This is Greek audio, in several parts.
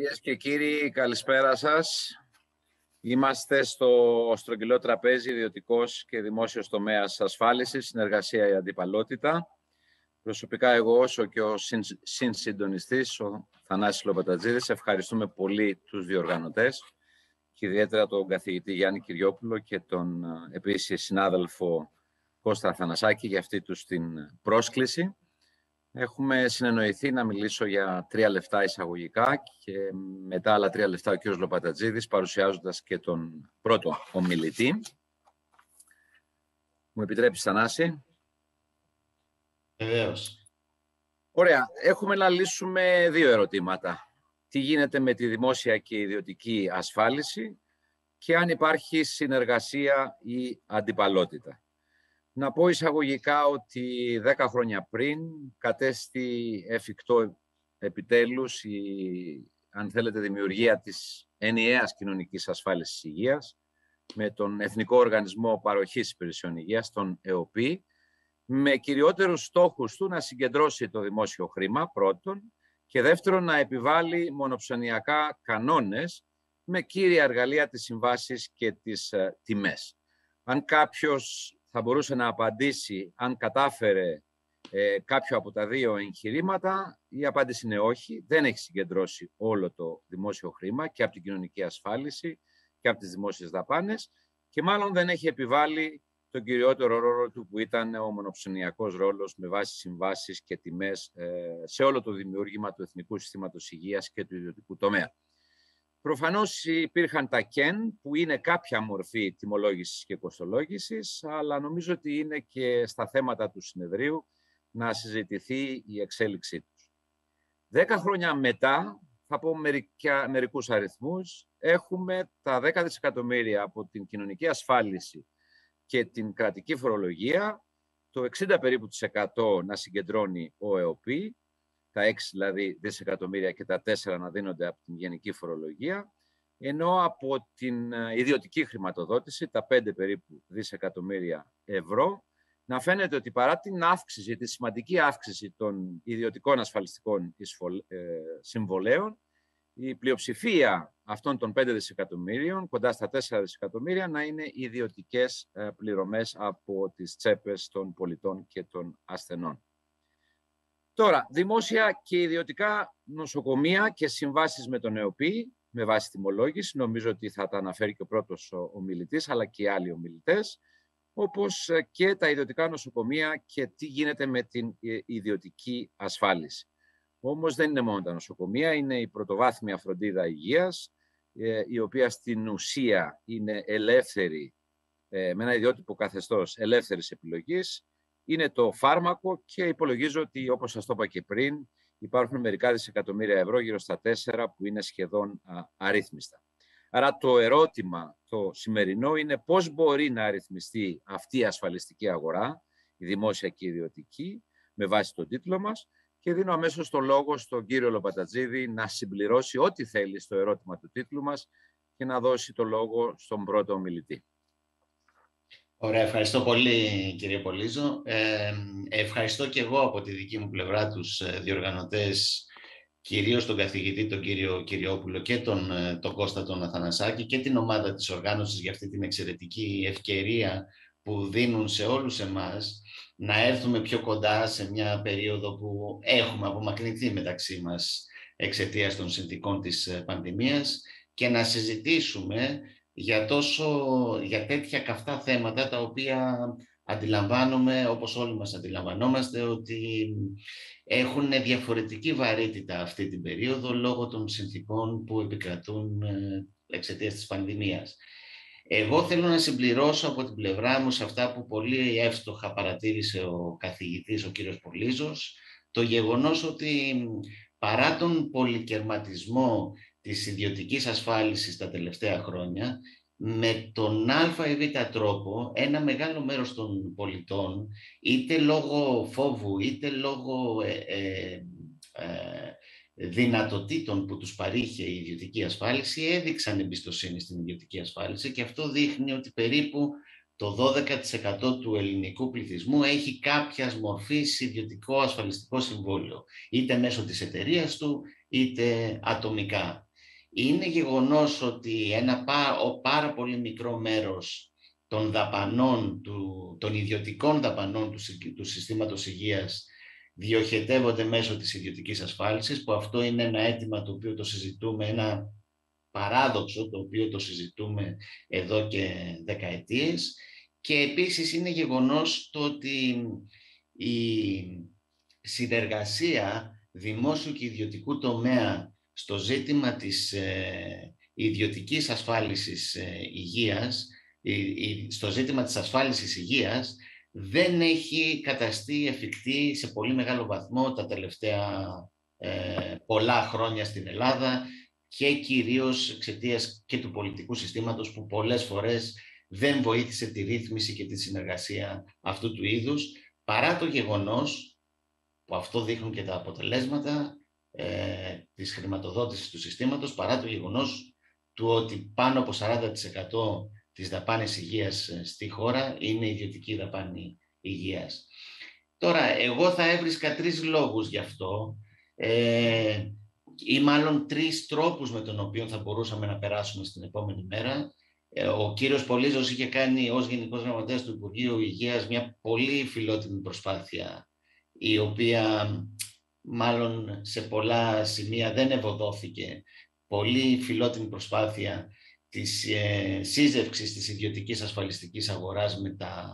Κυρίες και κύριοι, καλησπέρα σας. Είμαστε στο στρογγυλό τραπέζι ιδιωτικός και δημόσιος τομέας ασφάλισης, συνεργασία ή αντιπαλότητα. Προσωπικά εγώ, όσο και ο συνσυντονιστής, ο Θανάσης Λοπατατζίδης, ευχαριστούμε πολύ τους διοργανωτές και ιδιαίτερα τον καθηγητή Γιάννη Κυριόπουλο και τον επίσης συνάδελφο Κώστα Θανασάκη για αυτή τους την πρόσκληση. Έχουμε συνεννοηθεί να μιλήσω για 3 λεπτά εισαγωγικά και μετά άλλα 3 λεπτά ο κ. Λοπατατζίδης, παρουσιάζοντας και τον πρώτο ομιλητή. Μου επιτρέπεις, Θανάση? Βεβαίως. Ωραία. Έχουμε να λύσουμε 2 ερωτήματα. Τι γίνεται με τη δημόσια και ιδιωτική ασφάλιση και αν υπάρχει συνεργασία ή αντιπαλότητα. Να πω εισαγωγικά ότι 10 χρόνια πριν κατέστη εφικτό επιτέλους αν θέλετε, δημιουργία της ενιαίας κοινωνικής ασφάλισης υγείας με τον Εθνικό Οργανισμό Παροχής Υπηρεσιών Υγείας, τον ΕΟΠΗ, με κυριότερους στόχους του να συγκεντρώσει το δημόσιο χρήμα, πρώτον, και δεύτερον να επιβάλλει μονοψωνιακά κανόνες με κύρια εργαλεία τις συμβάσεις και τις τιμές. Αν κάποιος θα μπορούσε να απαντήσει αν κατάφερε κάποιο από τα 2 εγχειρήματα, η απάντηση είναι όχι. Δεν έχει συγκεντρώσει όλο το δημόσιο χρήμα και από την κοινωνική ασφάλιση και από τις δημόσιες δαπάνες και μάλλον δεν έχει επιβάλει τον κυριότερο ρόλο του που ήταν ο μονοψωνιακός ρόλος με βάση συμβάσεις και τιμές σε όλο το δημιούργημα του Εθνικού Συστήματος Υγείας και του ιδιωτικού τομέα. Προφανώς υπήρχαν τα ΚΕΝ, που είναι κάποια μορφή τιμολόγησης και κοστολόγησης, αλλά νομίζω ότι είναι και στα θέματα του συνεδρίου να συζητηθεί η εξέλιξή τους. 10 χρόνια μετά, θα πω μερικούς αριθμούς, έχουμε τα 10 δισεκατομμύρια από την κοινωνική ασφάλιση και την κρατική φορολογία, το 60 περίπου % να συγκεντρώνει ο ΕΟΠΗ, τα 6 δηλαδή δισεκατομμύρια και τα 4 να δίνονται από την γενική φορολογία, ενώ από την ιδιωτική χρηματοδότηση, τα 5 περίπου δισεκατομμύρια ευρώ, να φαίνεται ότι παρά την αύξηση, τη σημαντική αύξηση των ιδιωτικών ασφαλιστικών συμβολέων, η πλειοψηφία αυτών των 5 δισεκατομμύριων, κοντά στα 4 δισεκατομμύρια, να είναι ιδιωτικές πληρωμές από τις τσέπες των πολιτών και των ασθενών. Τώρα, δημόσια και ιδιωτικά νοσοκομεία και συμβάσεις με τον ΕΟΠΗ, με βάση τιμολόγηση, νομίζω ότι θα τα αναφέρει και ο πρώτος ομιλητής, αλλά και οι άλλοι ομιλητές, όπως και τα ιδιωτικά νοσοκομεία και τι γίνεται με την ιδιωτική ασφάλιση. Όμως δεν είναι μόνο τα νοσοκομεία, είναι η πρωτοβάθμια φροντίδα υγείας, η οποία στην ουσία είναι ελεύθερη, με ένα ιδιότυπο καθεστώς ελεύθερης επιλογής, είναι το φάρμακο και υπολογίζω ότι, όπως σας το είπα και πριν, υπάρχουν μερικά δισεκατομμύρια ευρώ, γύρω στα 4, που είναι σχεδόν αρρύθμιστα. Άρα το ερώτημα το σημερινό είναι πώς μπορεί να αριθμιστεί αυτή η ασφαλιστική αγορά, η δημόσια και η ιδιωτική, με βάση τον τίτλο μας, και δίνω αμέσως το λόγο στον κύριο Λοπατατζίδη να συμπληρώσει ό,τι θέλει στο ερώτημα του τίτλου μας και να δώσει το λόγο στον πρώτο ομιλητή. Ωραία, ευχαριστώ πολύ κύριε Πολύζο. Ευχαριστώ και εγώ από τη δική μου πλευρά τους διοργανωτές, κυρίως τον καθηγητή τον κύριο Κυριόπουλο και τον Κώστα τον Αθανασάκη και την ομάδα της οργάνωσης για αυτή την εξαιρετική ευκαιρία που δίνουν σε όλους εμάς να έρθουμε πιο κοντά σε μια περίοδο που έχουμε απομακρυνθεί μεταξύ μας εξαιτίας των συνθηκών της πανδημίας και να συζητήσουμε για τέτοια καυτά θέματα τα οποία αντιλαμβάνομαι, όπως όλοι μας αντιλαμβανόμαστε, ότι έχουν διαφορετική βαρύτητα αυτή την περίοδο λόγω των συνθηκών που επικρατούν εξαιτίας της πανδημίας. Εγώ θέλω να συμπληρώσω από την πλευρά μου σε αυτά που πολύ εύστοχα παρατήρησε ο καθηγητής, ο κύριος Πολύζος, το γεγονός ότι παρά τον πολυκερματισμό της ιδιωτικής ασφάλισης τα τελευταία χρόνια, με τον α ή β τρόπο ένα μεγάλο μέρος των πολιτών, είτε λόγω φόβου είτε λόγω δυνατοτήτων που τους παρήχε η ιδιωτική ασφάλιση, έδειξαν εμπιστοσύνη στην ιδιωτική ασφάλιση και αυτό δείχνει ότι περίπου το 12% του ελληνικού πληθυσμού έχει κάποια μορφή ιδιωτικό ασφαλιστικό συμβόλαιο, είτε μέσω της εταιρείας του, είτε ατομικά. Είναι γεγονός ότι ένα πάρα πολύ μικρό μέρος των δαπανών, των ιδιωτικών δαπανών του συστήματος υγείας διοχετεύονται μέσω της ιδιωτικής ασφάλισης, που αυτό είναι ένα αίτημα το οποίο το συζητούμε, ένα παράδοξο το οποίο το συζητούμε εδώ και δεκαετίες. Και επίσης είναι γεγονός το ότι η συνεργασία δημόσιου και ιδιωτικού τομέα στο ζήτημα της ιδιωτικής ασφάλισης υγείας, στο ζήτημα της ασφάλισης υγείας, δεν έχει καταστεί εφικτή σε πολύ μεγάλο βαθμό τα τελευταία πολλά χρόνια στην Ελλάδα, και κυρίως εξαιτίας και του πολιτικού συστήματος, που πολλές φορές δεν βοήθησε τη ρύθμιση και τη συνεργασία αυτού του είδους, παρά το γεγονός, που αυτό δείχνουν και τα αποτελέσματα της χρηματοδότησης του συστήματος, παρά το γεγονός του ότι πάνω από 40% της δαπάνης υγείας στη χώρα είναι ιδιωτική δαπάνη υγείας. Τώρα, εγώ θα έβρισκα 3 λόγους γι' αυτό, ή μάλλον 3 τρόπους με τον οποίο θα μπορούσαμε να περάσουμε στην επόμενη μέρα. Ο κύριος Πολύζος είχε κάνει ως Γενικός Γραμματέας του Υπουργείου Υγείας μια πολύ φιλότιμη προσπάθεια, η οποία μάλλον σε πολλά σημεία δεν ευωδόθηκε. Πολύ φιλότιμη προσπάθεια της σύζευξης της ιδιωτικής ασφαλιστικής αγοράς με τα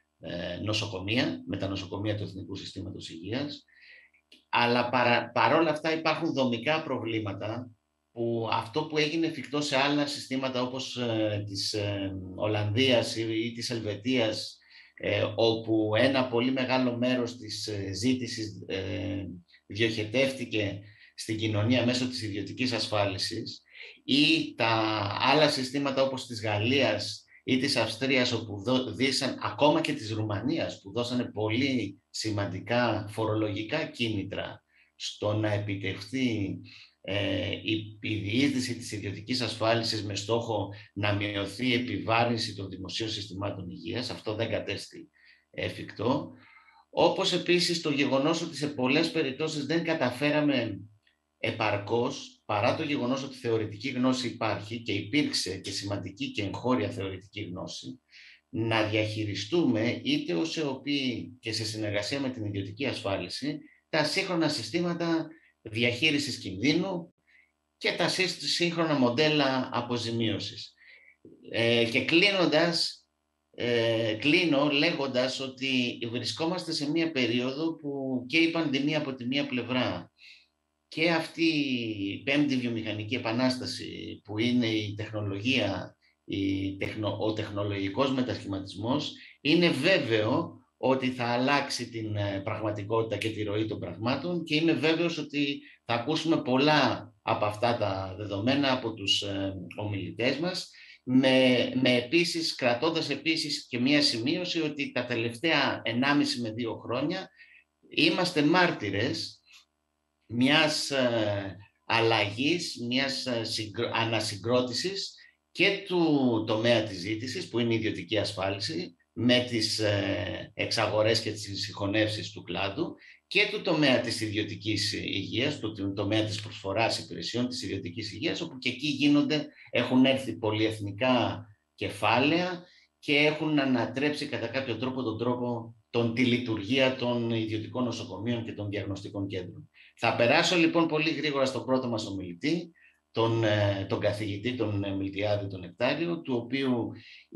νοσοκομεία του Εθνικού Συστήματος Υγείας. Αλλά παρόλα αυτά υπάρχουν δομικά προβλήματα, που αυτό που έγινε εφικτό σε άλλα συστήματα όπως της Ολλανδίας ή της Ελβετίας, όπου ένα πολύ μεγάλο μέρος της ζήτησης διοχετεύτηκε στην κοινωνία μέσω της ιδιωτικής ασφάλισης, ή τα άλλα συστήματα όπως της Γαλλίας ή της Αυστρίας, όπου ακόμα και της Ρουμανίας, που δώσανε πολύ σημαντικά φορολογικά κίνητρα στο να επιτευχθεί η διείσδυση της ιδιωτικής ασφάλισης με στόχο να μειωθεί η επιβάρυνση των δημοσίων συστημάτων υγείας. Αυτό δεν κατέστη εφικτό. Όπως επίσης το γεγονός ότι σε πολλές περιπτώσεις δεν καταφέραμε επαρκώς, παρά το γεγονός ότι θεωρητική γνώση υπάρχει και υπήρξε και σημαντική και εγχώρια θεωρητική γνώση, να διαχειριστούμε είτε ως ΕΟΠΗ και σε συνεργασία με την ιδιωτική ασφάλιση τα σύγχρονα συστήματα διαχείρισης κινδύνου και τα σύγχρονα μοντέλα αποζημίωσης. Και κλείνω λέγοντας ότι βρισκόμαστε σε μια περίοδο που και η πανδημία από τη μία πλευρά και αυτή η 5η βιομηχανική επανάσταση, που είναι η τεχνολογία, ο τεχνολογικός μετασχηματισμός, είναι βέβαιο ότι θα αλλάξει την πραγματικότητα και τη ροή των πραγμάτων, και είμαι βέβαιος ότι θα ακούσουμε πολλά από αυτά τα δεδομένα από τους ομιλητές μας, κρατώντας επίσης και μία σημείωση ότι τα τελευταία 1,5 με 2 χρόνια είμαστε μάρτυρες μιας αλλαγής, μιας ανασυγκρότησης και του τομέα της ζήτησης, που είναι η ιδιωτική ασφάλιση, με τις εξαγορές και τις συγχωνεύσεις του κλάδου, και του τομέα της ιδιωτικής υγείας, του τομέα της προσφοράς υπηρεσιών της ιδιωτικής υγείας, όπου και εκεί έχουν έρθει πολυεθνικά κεφάλαια και έχουν ανατρέψει κατά κάποιο τρόπο τη λειτουργία των ιδιωτικών νοσοκομείων και των διαγνωστικών κέντρων. Θα περάσω λοιπόν πολύ γρήγορα στον πρώτο μας ομιλητή, τον καθηγητή, τον Μιλτιάδη τον Νεκτάριο, του οποίου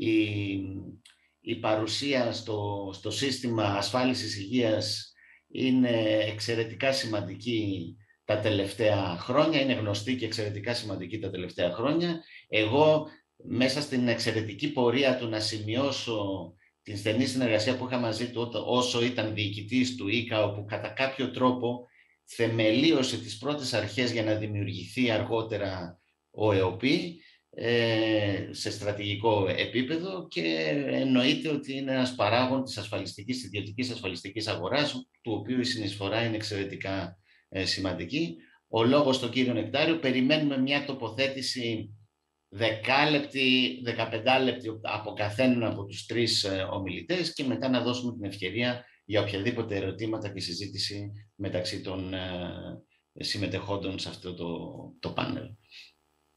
η παρουσία στο σύστημα ασφάλισης υγείας είναι εξαιρετικά σημαντική τα τελευταία χρόνια, είναι γνωστή και εξαιρετικά σημαντική τα τελευταία χρόνια. Εγώ, μέσα στην εξαιρετική πορεία του να σημειώσω την στενή συνεργασία που είχα μαζί του όσο ήταν διοικητής του ΙΚΑ, όπου κατά κάποιο τρόπο θεμελίωσε τις πρώτες αρχές για να δημιουργηθεί αργότερα ο ΕΟΠΗ σε στρατηγικό επίπεδο, και εννοείται ότι είναι ένας παράγων της ιδιωτικής ασφαλιστικής αγοράς, του οποίου η συνεισφορά είναι εξαιρετικά σημαντική. Ο λόγος στον κύριο Νεκτάριο. Περιμένουμε μια τοποθέτηση 10 λεπτή, 15 λεπτή από καθέναν από τους 3 ομιλητές, και μετά να δώσουμε την ευκαιρία για οποιαδήποτε ερωτήματα και συζήτηση μεταξύ των συμμετεχόντων σε αυτό το πάνελ.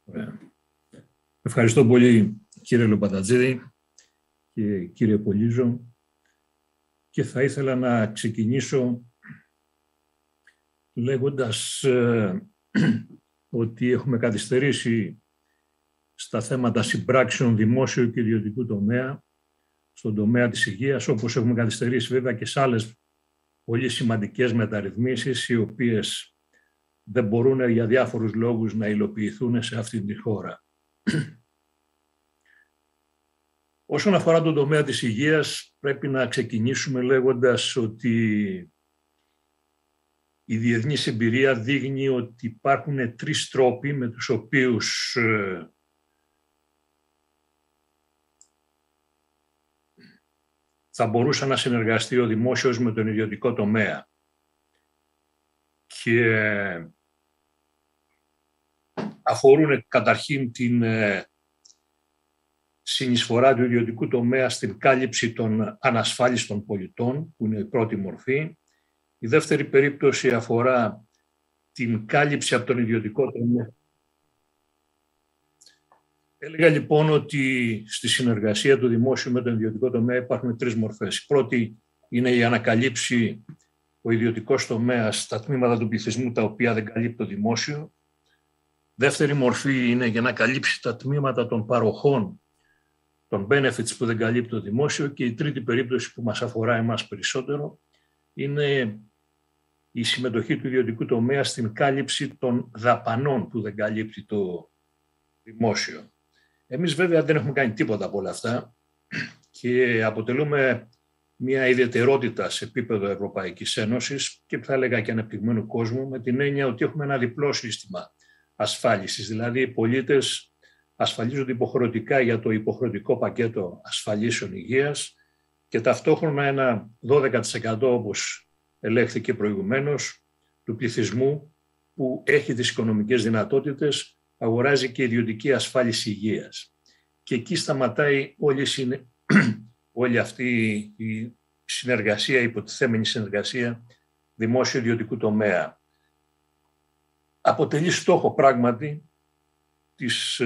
Ευχαριστώ πολύ κύριε Λοπατατζίδη και κύριε Πολύζο, και θα ήθελα να ξεκινήσω λέγοντας ότι έχουμε καθυστερήσει στα θέματα συμπράξεων δημόσιου και ιδιωτικού τομέα, στον τομέα της υγείας, όπως έχουμε καθυστερήσει βέβαια και σε άλλες πολύ σημαντικές μεταρρυθμίσεις, οι οποίες δεν μπορούν για διάφορους λόγους να υλοποιηθούν σε αυτή τη χώρα. Όσον αφορά τον τομέα της υγείας, πρέπει να ξεκινήσουμε λέγοντας ότι η διεθνής εμπειρία δείχνει ότι υπάρχουν τρεις τρόποι με τους οποίους θα μπορούσε να συνεργαστεί ο δημόσιος με τον ιδιωτικό τομέα. Και αφορούν καταρχήν την συνεισφορά του ιδιωτικού τομέα στην κάλυψη των ανασφάλιστων πολιτών, που είναι η πρώτη μορφή. Η δεύτερη περίπτωση αφορά την κάλυψη από τον ιδιωτικό τομέα. Έλεγα λοιπόν ότι στη συνεργασία του δημόσιου με τον ιδιωτικό τομέα υπάρχουν τρεις μορφές. Η πρώτη είναι η ανακαλύψη ο ιδιωτικός τομέας στα τμήματα του πληθυσμού τα οποία δεν καλύπτει το δημόσιο. Δεύτερη μορφή είναι για να καλύψει τα τμήματα των παροχών, των benefits που δεν καλύπτει το δημόσιο. Και η τρίτη περίπτωση που μας αφορά εμάς περισσότερο είναι η συμμετοχή του ιδιωτικού τομέα στην κάλυψη των δαπανών που δεν καλύπτει το δημόσιο. Εμείς βέβαια δεν έχουμε κάνει τίποτα από όλα αυτά και αποτελούμε μια ιδιαιτερότητα σε επίπεδο Ευρωπαϊκής Ένωσης και θα έλεγα και ανεπτυγμένου κόσμου, με την έννοια ότι έχουμε ένα διπλό σύστημα ασφάλισης. Δηλαδή οι πολίτες ασφαλίζονται υποχρεωτικά για το υποχρεωτικό πακέτο ασφαλίσεων υγείας και ταυτόχρονα ένα 12%, όπως ελέγχθηκε προηγουμένως, του πληθυσμού που έχει τις οικονομικές δυνατότητες αγοράζει και ιδιωτική ασφάλιση υγείας. Και εκεί σταματάει όλη αυτή η συνεργασία, η υποτιθέμενη συνεργασία δημόσιο-ιδιωτικού τομέα. Αποτελεί στόχο πράγματι της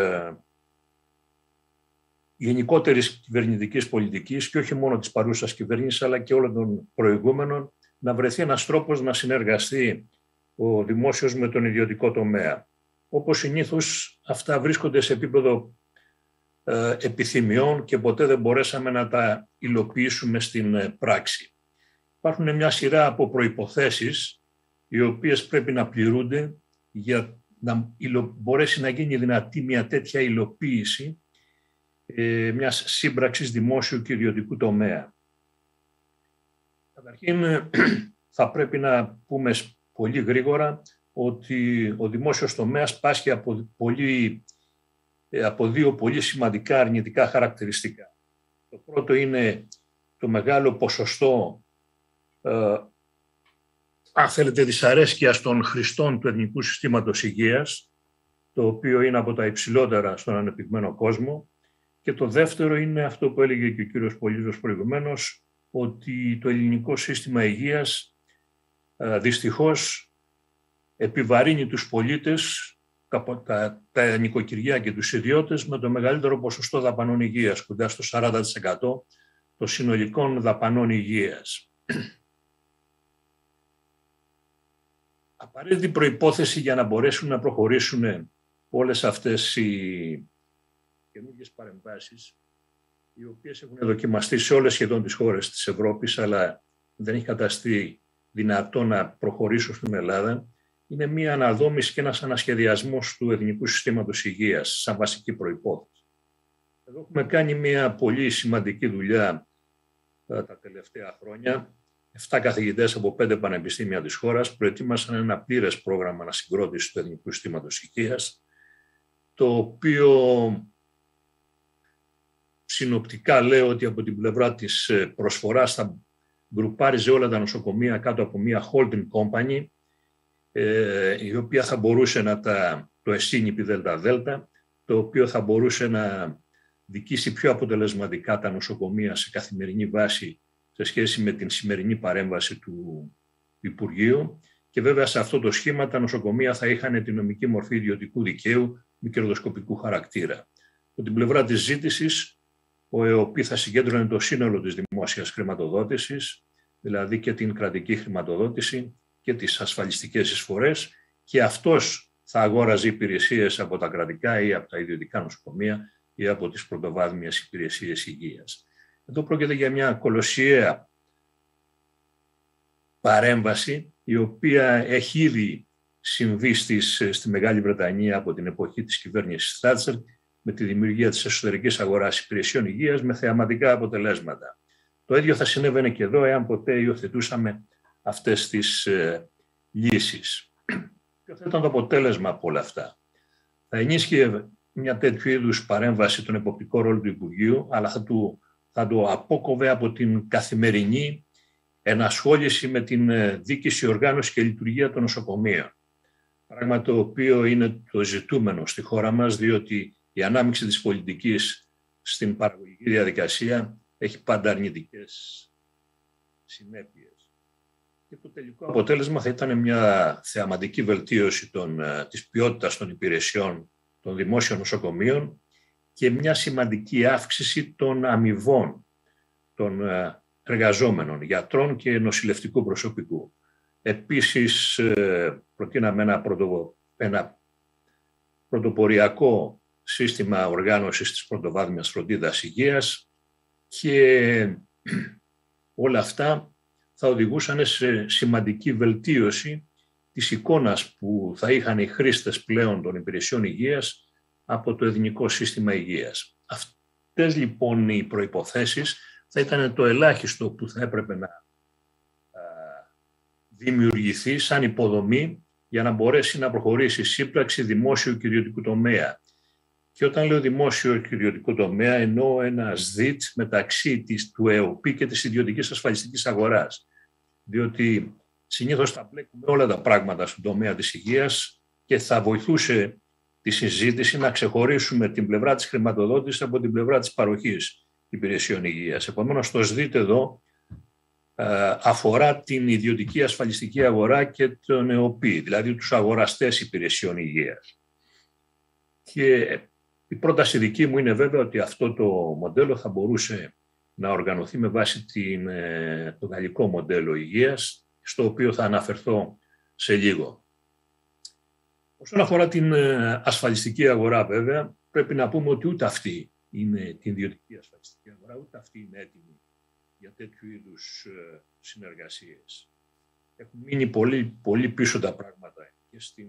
γενικότερης κυβερνητικής πολιτικής και όχι μόνο της παρούσας κυβέρνησης αλλά και όλων των προηγούμενων, να βρεθεί ένας τρόπος να συνεργαστεί ο δημόσιος με τον ιδιωτικό τομέα. Όπως συνήθως αυτά βρίσκονται σε επίπεδο επιθυμιών και ποτέ δεν μπορέσαμε να τα υλοποιήσουμε στην πράξη. Υπάρχουν μια σειρά από προϋποθέσεις οι οποίες πρέπει να πληρούνται για να μπορέσει να γίνει δυνατή μια τέτοια υλοποίηση μιας σύμπραξης δημόσιου και ιδιωτικού τομέα. Καταρχήν θα πρέπει να πούμε πολύ γρήγορα ότι ο δημόσιος τομέας πάσχει από δύο πολύ σημαντικά αρνητικά χαρακτηριστικά. Το πρώτο είναι το μεγάλο ποσοστό, αν θέλετε, δυσαρέσκειας των χρηστών του Εθνικού Συστήματος Υγείας, το οποίο είναι από τα υψηλότερα στον ανεπτυγμένο κόσμο. Και το δεύτερο είναι αυτό που έλεγε και ο κύριος Πολύζος προηγουμένως, ότι το ελληνικό σύστημα υγείας δυστυχώς επιβαρύνει τους πολίτες, τα νοικοκυριά και τους ιδιώτες με το μεγαλύτερο ποσοστό δαπανών υγείας, κοντά στο 40% των συνολικών δαπανών υγείας. Απαραίτητη προϋπόθεση για να μπορέσουν να προχωρήσουν όλες αυτές οι καινούργιες παρεμβάσεις, οι οποίες έχουν δοκιμαστεί σε όλες σχεδόν τις χώρες της Ευρώπης, αλλά δεν έχει καταστεί δυνατό να προχωρήσουν στην Ελλάδα, είναι μια αναδόμηση και ένας ανασχεδιασμός του Εθνικού Συστήματος Υγείας σαν βασική προϋπόθεση. Εδώ έχουμε κάνει μια πολύ σημαντική δουλειά τα τελευταία χρόνια. 7 καθηγητές από 5 πανεπιστήμια της χώρας προετοίμασαν ένα πλήρες πρόγραμμα ανασυγκρότησης του Εθνικού Συστήματος Υγείας, το οποίο συνοπτικά λέω ότι από την πλευρά της προσφοράς θα γκρουπάριζε όλα τα νοσοκομεία κάτω από μια holding company, η οποία θα μπορούσε να το ΕΣΥΝΙ ΔΕΛΤΑ, το οποίο θα μπορούσε να δικήσει πιο αποτελεσματικά τα νοσοκομεία σε καθημερινή βάση σε σχέση με την σημερινή παρέμβαση του Υπουργείου. Και βέβαια σε αυτό το σχήμα τα νοσοκομεία θα είχαν τη νομική μορφή ιδιωτικού δικαίου μη κερδοσκοπικού χαρακτήρα. Από την πλευρά της ζήτησης, ο ΕΟΠ θα συγκέντρωνε το σύνολο της δημόσιας χρηματοδότησης, δηλαδή και την κρατική χρηματοδότηση και τις ασφαλιστικές εισφορές, και αυτός θα αγόραζε υπηρεσίες από τα κρατικά ή από τα ιδιωτικά νοσοκομεία ή από τις πρωτοβάθμιες υπηρεσίες υγείας. Εδώ πρόκειται για μια κολοσιαία παρέμβαση, η οποία έχει ήδη συμβεί στη Μεγάλη Βρετανία από την εποχή της κυβέρνησης Θάτσερ, με τη δημιουργία της εσωτερικής αγοράς υπηρεσιών υγείας με θεαματικά αποτελέσματα. Το ίδιο θα συνέβαινε και εδώ, εάν ποτέ υιοθετούσαμε αυτές τις λύσεις. Ποιο θα ήταν το αποτέλεσμα από όλα αυτά? Θα ενίσχυε μια τέτοιου είδους παρέμβαση τον εποπτικό ρόλο του Υπουργείου, αλλά θα το απόκοβε από την καθημερινή ενασχόληση με την δίκηση, οργάνωση και λειτουργία των νοσοκομείων. Πράγμα το οποίο είναι το ζητούμενο στη χώρα μας, διότι η ανάμειξη της πολιτικής στην παραγωγική διαδικασία έχει πάντα αρνητικές συνέπειες. Και το τελικό αποτέλεσμα θα ήταν μια θεαματική βελτίωση της ποιότητας των υπηρεσιών των δημόσιων νοσοκομείων και μια σημαντική αύξηση των αμοιβών των εργαζόμενων, γιατρών και νοσηλευτικού προσωπικού. Επίσης, προτείναμε ένα πρωτοποριακό σύστημα οργάνωσης της πρωτοβάθμιας φροντίδας υγείας, και όλα αυτά θα οδηγούσαν σε σημαντική βελτίωση της εικόνας που θα είχαν οι χρήστες πλέον των υπηρεσιών υγείας από το Εθνικό Σύστημα Υγείας. Αυτές λοιπόν οι προϋποθέσεις θα ήταν το ελάχιστο που θα έπρεπε να δημιουργηθεί σαν υποδομή για να μπορέσει να προχωρήσει η σύμπραξη δημόσιου και ιδιωτικού τομέα. Και όταν λέω δημόσιο και ιδιωτικό τομέα, εννοώ ένα ΣΔΙΤ μεταξύ του ΕΟΠ και της ιδιωτικής ασφαλιστικής αγοράς. Διότι συνήθως θα μπλέκουμε όλα τα πράγματα στον τομέα της υγείας και θα βοηθούσε τη συζήτηση να ξεχωρίσουμε την πλευρά της χρηματοδότησης από την πλευρά της παροχής υπηρεσιών υγείας. Επομένως, το ΣΔΙΤ εδώ αφορά την ιδιωτική ασφαλιστική αγορά και τον ΕΟΠ, δηλαδή τους αγοραστές υπηρεσιών υγείας. Και η πρόταση δική μου είναι βέβαια ότι αυτό το μοντέλο θα μπορούσε να οργανωθεί με βάση το γαλλικό μοντέλο υγείας, στο οποίο θα αναφερθώ σε λίγο. Όσον αφορά την ασφαλιστική αγορά, βέβαια, πρέπει να πούμε ότι ούτε αυτή είναι την ιδιωτική ασφαλιστική αγορά, ούτε αυτή είναι έτοιμη για τέτοιου είδους συνεργασίες. Έχουν μείνει πολύ πίσω τα πράγματα και στην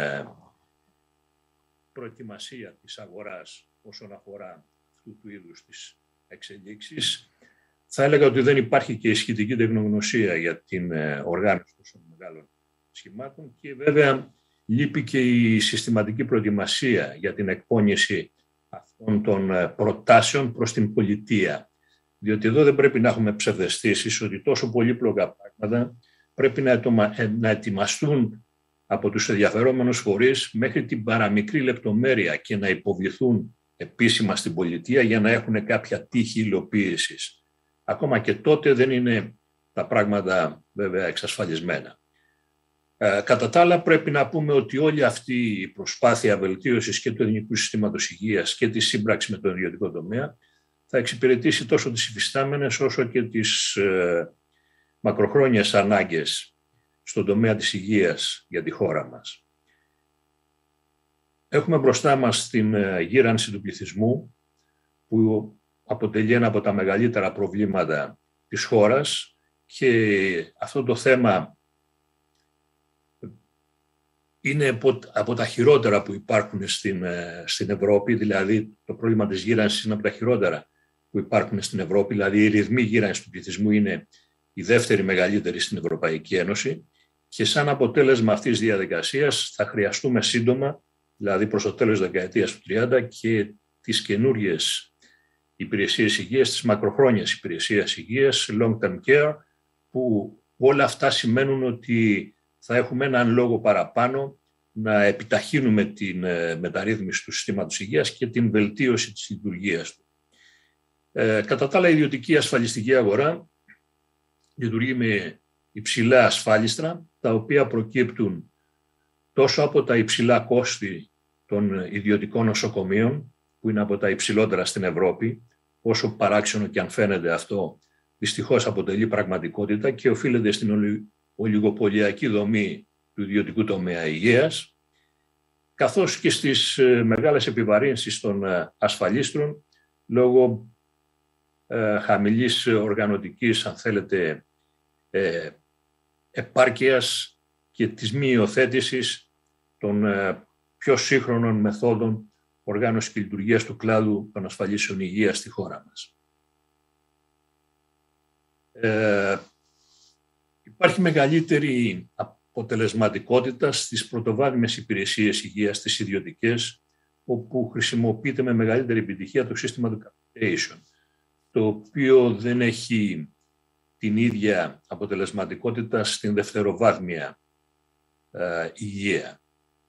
προετοιμασία της αγοράς όσον αφορά αυτού του είδους τις εξελίξεις. Θα έλεγα ότι δεν υπάρχει και ισχυτική τεχνογνωσία για την οργάνωση των μεγάλων σχημάτων και βέβαια λείπει και η συστηματική προετοιμασία για την εκπόνηση αυτών των προτάσεων προς την πολιτεία. Διότι εδώ δεν πρέπει να έχουμε ψευδαισθήσεις ότι τόσο πολύπλοκα πράγματα πρέπει να ετοιμαστούν από τους ενδιαφερόμενους φορείς μέχρι την παραμικρή λεπτομέρεια και να υποβληθούν επίσημα στην πολιτεία για να έχουν κάποια τύχη υλοποίησης. Ακόμα και τότε δεν είναι τα πράγματα βέβαια εξασφαλισμένα. Κατά τα άλλα, πρέπει να πούμε ότι όλη αυτή η προσπάθεια βελτίωσης και του Εθνικού Συστήματος Υγείας και τη σύμπραξη με τον ιδιωτικό τομέα θα εξυπηρετήσει τόσο τις υφιστάμενες όσο και τις μακροχρόνιες ανάγκες στον τομέα της υγείας για τη χώρα μας. Έχουμε μπροστά μας την γύρανση του πληθυσμού, που αποτελεί ένα από τα μεγαλύτερα προβλήματα της χώρας, και αυτό το θέμα είναι από τα χειρότερα που υπάρχουν στην Ευρώπη, δηλαδή το πρόβλημα της γύρανσης είναι από τα χειρότερα που υπάρχουν στην Ευρώπη, δηλαδή οι ρυθμοί γύρανσης του πληθυσμού είναι η δεύτερη μεγαλύτερη στην Ευρωπαϊκή Ένωση και σαν αποτέλεσμα αυτής της διαδικασίας θα χρειαστούμε σύντομα, δηλαδή προς το τέλος της δεκαετίας του 30, και τις καινούριες υπηρεσίες υγείας, τις μακροχρόνιες υπηρεσίες υγείας, long-term care, που όλα αυτά σημαίνουν ότι θα έχουμε έναν λόγο παραπάνω να επιταχύνουμε την μεταρρύθμιση του συστήματος υγείας και την βελτίωση της λειτουργίας του. Κατά τα άλλα, η ιδιωτική ασφαλιστική αγορά λειτουργεί με υψηλά ασφάλιστρα, τα οποία προκύπτουν τόσο από τα υψηλά κόστη των ιδιωτικών νοσοκομείων, που είναι από τα υψηλότερα στην Ευρώπη. Όσο παράξενο και αν φαίνεται αυτό, δυστυχώς αποτελεί πραγματικότητα και οφείλεται στην ολιγοπωλιακή δομή του ιδιωτικού τομέα υγείας, καθώς και στις μεγάλες επιβαρύνσεις των ασφαλίστρων λόγω χαμηλής οργανωτικής, αν θέλετε, επάρκειας και της μη υιοθέτησης των πιο σύγχρονων μεθόδων οργάνωσης και λειτουργίας του κλάδου των ασφαλίσεων υγείας στη χώρα μας. Υπάρχει μεγαλύτερη αποτελεσματικότητα στις πρωτοβάθμιες υπηρεσίες υγείας, στις ιδιωτικές, όπου χρησιμοποιείται με μεγαλύτερη επιτυχία το σύστημα του capitation, το οποίο δεν έχει την ίδια αποτελεσματικότητα στην δευτεροβάθμια υγεία.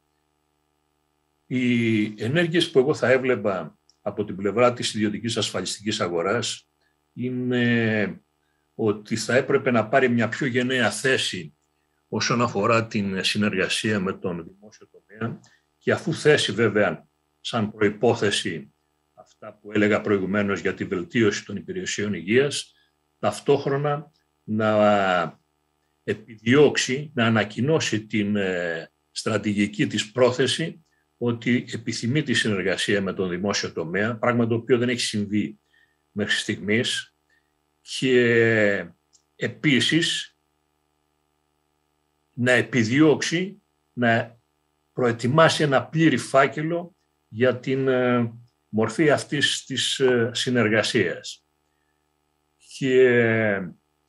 Οι ενέργειες που εγώ θα έβλεπα από την πλευρά της ιδιωτικής ασφαλιστικής αγοράς είναι ότι θα έπρεπε να πάρει μια πιο γενναία θέση όσον αφορά την συνεργασία με τον δημόσιο τομέα και αφού θέσει βέβαια σαν προϋπόθεση αυτά που έλεγα προηγουμένως για τη βελτίωση των υπηρεσιών υγείας, ταυτόχρονα να επιδιώξει, να ανακοινώσει την στρατηγική της πρόθεση ότι επιθυμεί τη συνεργασία με τον δημόσιο τομέα, πράγμα το οποίο δεν έχει συμβεί μέχρι στιγμής, και επίσης να επιδιώξει να προετοιμάσει ένα πλήρη φάκελο για την μορφή αυτής της συνεργασίας. Και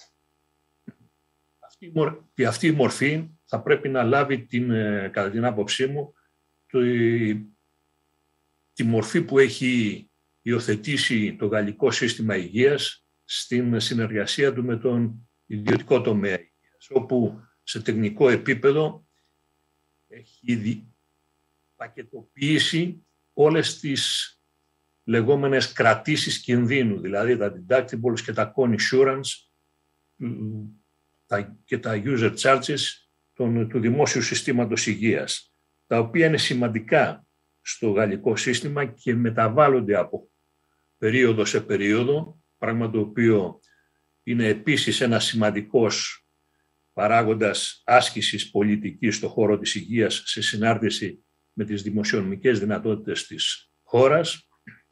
αυτή η μορφή θα πρέπει να λάβει, κατά την άποψή μου, τη μορφή που έχει υιοθετήσει το γαλλικό σύστημα υγείας στην συνεργασία του με τον ιδιωτικό τομέα υγείας, όπου σε τεχνικό επίπεδο έχει πακετοποιήσει όλες τις λεγόμενες κρατήσεις κινδύνου, δηλαδή τα deductibles και τα co-insurance και τα user charges του δημόσιου συστήματος υγείας, τα οποία είναι σημαντικά στο γαλλικό σύστημα και μεταβάλλονται από περίοδο σε περίοδο, πράγμα το οποίο είναι επίσης ένα σημαντικός παράγοντας άσκησης πολιτικής στον χώρο της υγείας σε συνάρτηση με τις δημοσιονομικές δυνατότητες της χώρας.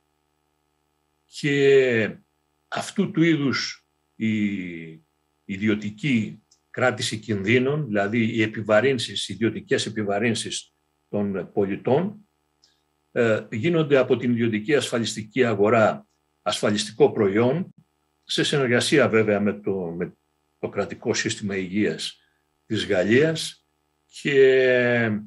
Και αυτού του είδους η ιδιωτική κράτηση κινδύνων, δηλαδή οι επιβαρύνσεις, οι ιδιωτικές επιβαρύνσεις των πολιτών, γίνονται από την ιδιωτική ασφαλιστική αγορά ασφαλιστικό προϊόν, σε συνεργασία βέβαια με το κρατικό σύστημα υγείας της Γαλλίας, και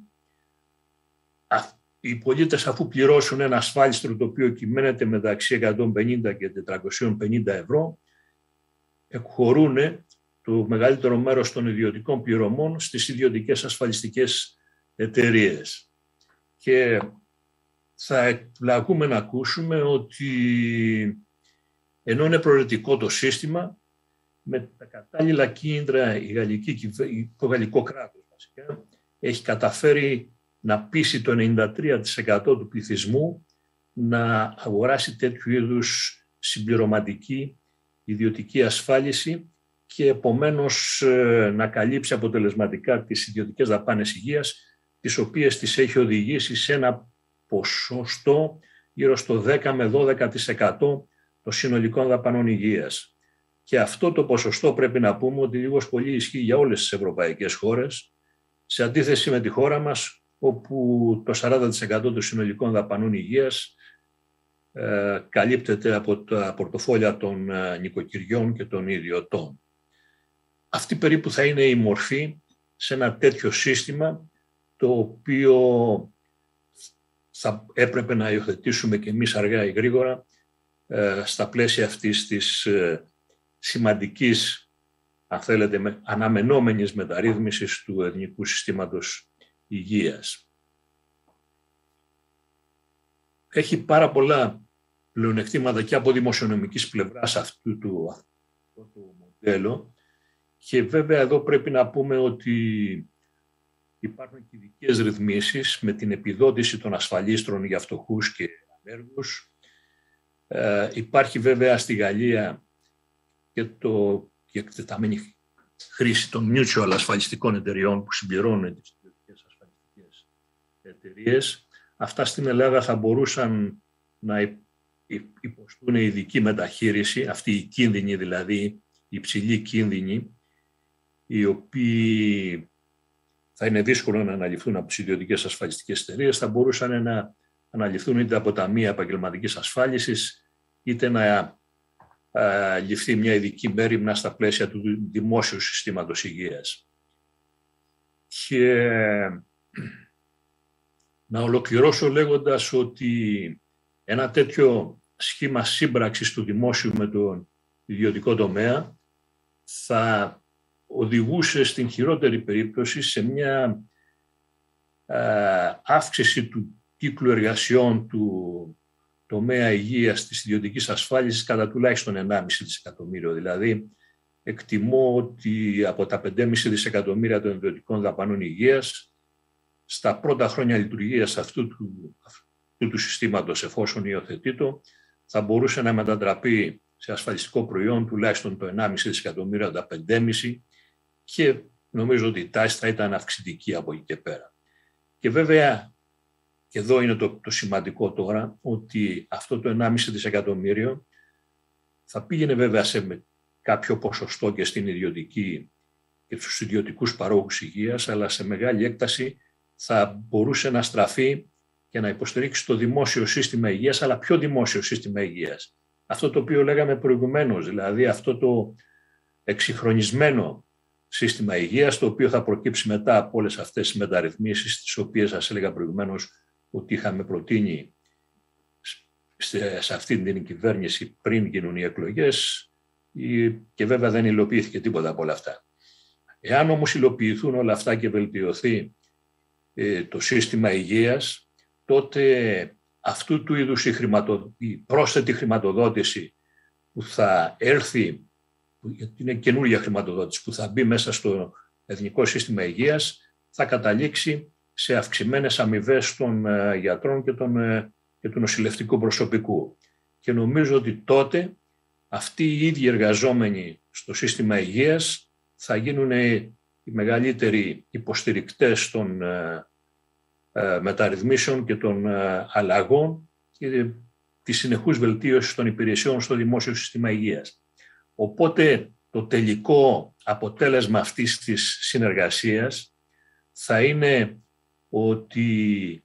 οι πολίτες, αφού πληρώσουν ένα ασφάλιστρο το οποίο κυμαίνεται μεταξύ 150 και 450 ευρώ, εκχωρούν το μεγαλύτερο μέρος των ιδιωτικών πληρωμών στις ιδιωτικές ασφαλιστικές εταιρείες. Και θα εκπλαγούμε να ακούσουμε ότι ενώ είναι προαιρετικό το σύστημα, με τα κατάλληλα κίνητρα το γαλλικό κράτος βασικά έχει καταφέρει να πείσει το 93% του πληθυσμού να αγοράσει τέτοιου είδους συμπληρωματική ιδιωτική ασφάλιση και επομένως να καλύψει αποτελεσματικά τις ιδιωτικές δαπάνες υγείας, τις οποίες τις έχει οδηγήσει σε ένα ποσοστό γύρω στο 10 με 12% των συνολικών δαπανών υγείας. Και αυτό το ποσοστό πρέπει να πούμε ότι λίγος πολύ ισχύει για όλες τις ευρωπαϊκές χώρες, σε αντίθεση με τη χώρα μας, όπου το 40% των συνολικών δαπανών υγείας καλύπτεται από τα πορτοφόλια των νοικοκυριών και των ιδιωτών. Αυτή περίπου θα είναι η μορφή σε ένα τέτοιο σύστημα, το οποίο θα έπρεπε να υιοθετήσουμε και εμείς αργά ή γρήγορα στα πλαίσια αυτής της σημαντικής, αν θέλετε, αναμενόμενης μεταρρύθμισης του εθνικού συστήματος υγείας. Έχει πάρα πολλά πλεονεκτήματα και από δημοσιονομικής πλευράς αυτού του μοντέλου, και βέβαια εδώ πρέπει να πούμε ότι υπάρχουν και ειδικές ρυθμίσεις με την επιδότηση των ασφαλίστρων για φτωχούς και ανέργους. Υπάρχει βέβαια στη Γαλλία και η εκτεταμένη χρήση των mutual ασφαλιστικών εταιριών που συμπληρώνουν τις ιδιωτικές ασφαλιστικές εταιρείες. Αυτά στην Ελλάδα θα μπορούσαν να υποστούν ειδική μεταχείριση, αυτοί οι κίνδυνοι δηλαδή, οι υψηλοί κίνδυνοι, οι οποίοι θα είναι δύσκολο να αναλυφθούν από τις ιδιωτικές ασφαλιστικές εταιρείες, θα μπορούσαν να αναλυφθούν είτε από ταμεία επαγγελματικής ασφάλισης, είτε να ληφθεί μια ειδική μέριμνα στα πλαίσια του δημόσιου συστήματος υγείας. Και να ολοκληρώσω λέγοντας ότι ένα τέτοιο σχήμα σύμπραξης του δημόσιου με τον ιδιωτικό τομέα θα οδηγούσε στην χειρότερη περίπτωση σε μια αύξηση του κύκλου εργασιών του τομέα υγείας της ιδιωτικής ασφάλισης κατά τουλάχιστον 1,5 δισεκατομμύριο. Δηλαδή, εκτιμώ ότι από τα 5,5 δισεκατομμύρια των ιδιωτικών δαπανών υγείας, στα πρώτα χρόνια λειτουργίας αυτού του συστήματος, εφόσον υιοθετείται, θα μπορούσε να μετατραπεί σε ασφαλιστικό προϊόν τουλάχιστον το 1,5 δισεκατομμύριο, τα 5,5, και νομίζω ότι η τάση θα ήταν αυξητική από εκεί και πέρα. Και βέβαια, και εδώ είναι το σημαντικό τώρα, ότι αυτό το 1,5 δισεκατομμύριο θα πήγαινε βέβαια σε κάποιο ποσοστό και στην ιδιωτική και στους ιδιωτικούς παρόχους υγείας, αλλά σε μεγάλη έκταση θα μπορούσε να στραφεί και να υποστηρίξει το δημόσιο σύστημα υγείας, αλλά πιο δημόσιο σύστημα υγείας. Αυτό το οποίο λέγαμε προηγουμένως, δηλαδή αυτό το εξυγχρονισμένο σύστημα υγείας, το οποίο θα προκύψει μετά από όλες αυτές τις μεταρρυθμίσεις, τις οποίες σας έλεγα προηγουμένως ότι είχαμε προτείνει σε αυτή την κυβέρνηση πριν γίνουν οι εκλογές, και βέβαια δεν υλοποιήθηκε τίποτα από όλα αυτά. Εάν όμως υλοποιηθούν όλα αυτά και βελτιωθεί το σύστημα υγείας, τότε αυτού του είδους η πρόσθετη χρηματοδότηση που θα έρθει, γιατί είναι καινούργια χρηματοδότηση που θα μπει μέσα στο Εθνικό Σύστημα Υγείας, θα καταλήξει σε αυξημένες αμοιβές των γιατρών και του νοσηλευτικού προσωπικού. Και νομίζω ότι τότε αυτοί οι ίδιοι εργαζόμενοι στο σύστημα υγείας θα γίνουν οι μεγαλύτεροι υποστηρικτές των μεταρρυθμίσεων και των αλλαγών και της συνεχούς βελτίωσης των υπηρεσιών στο δημόσιο σύστημα υγείας. Οπότε το τελικό αποτέλεσμα αυτής της συνεργασίας θα είναι ότι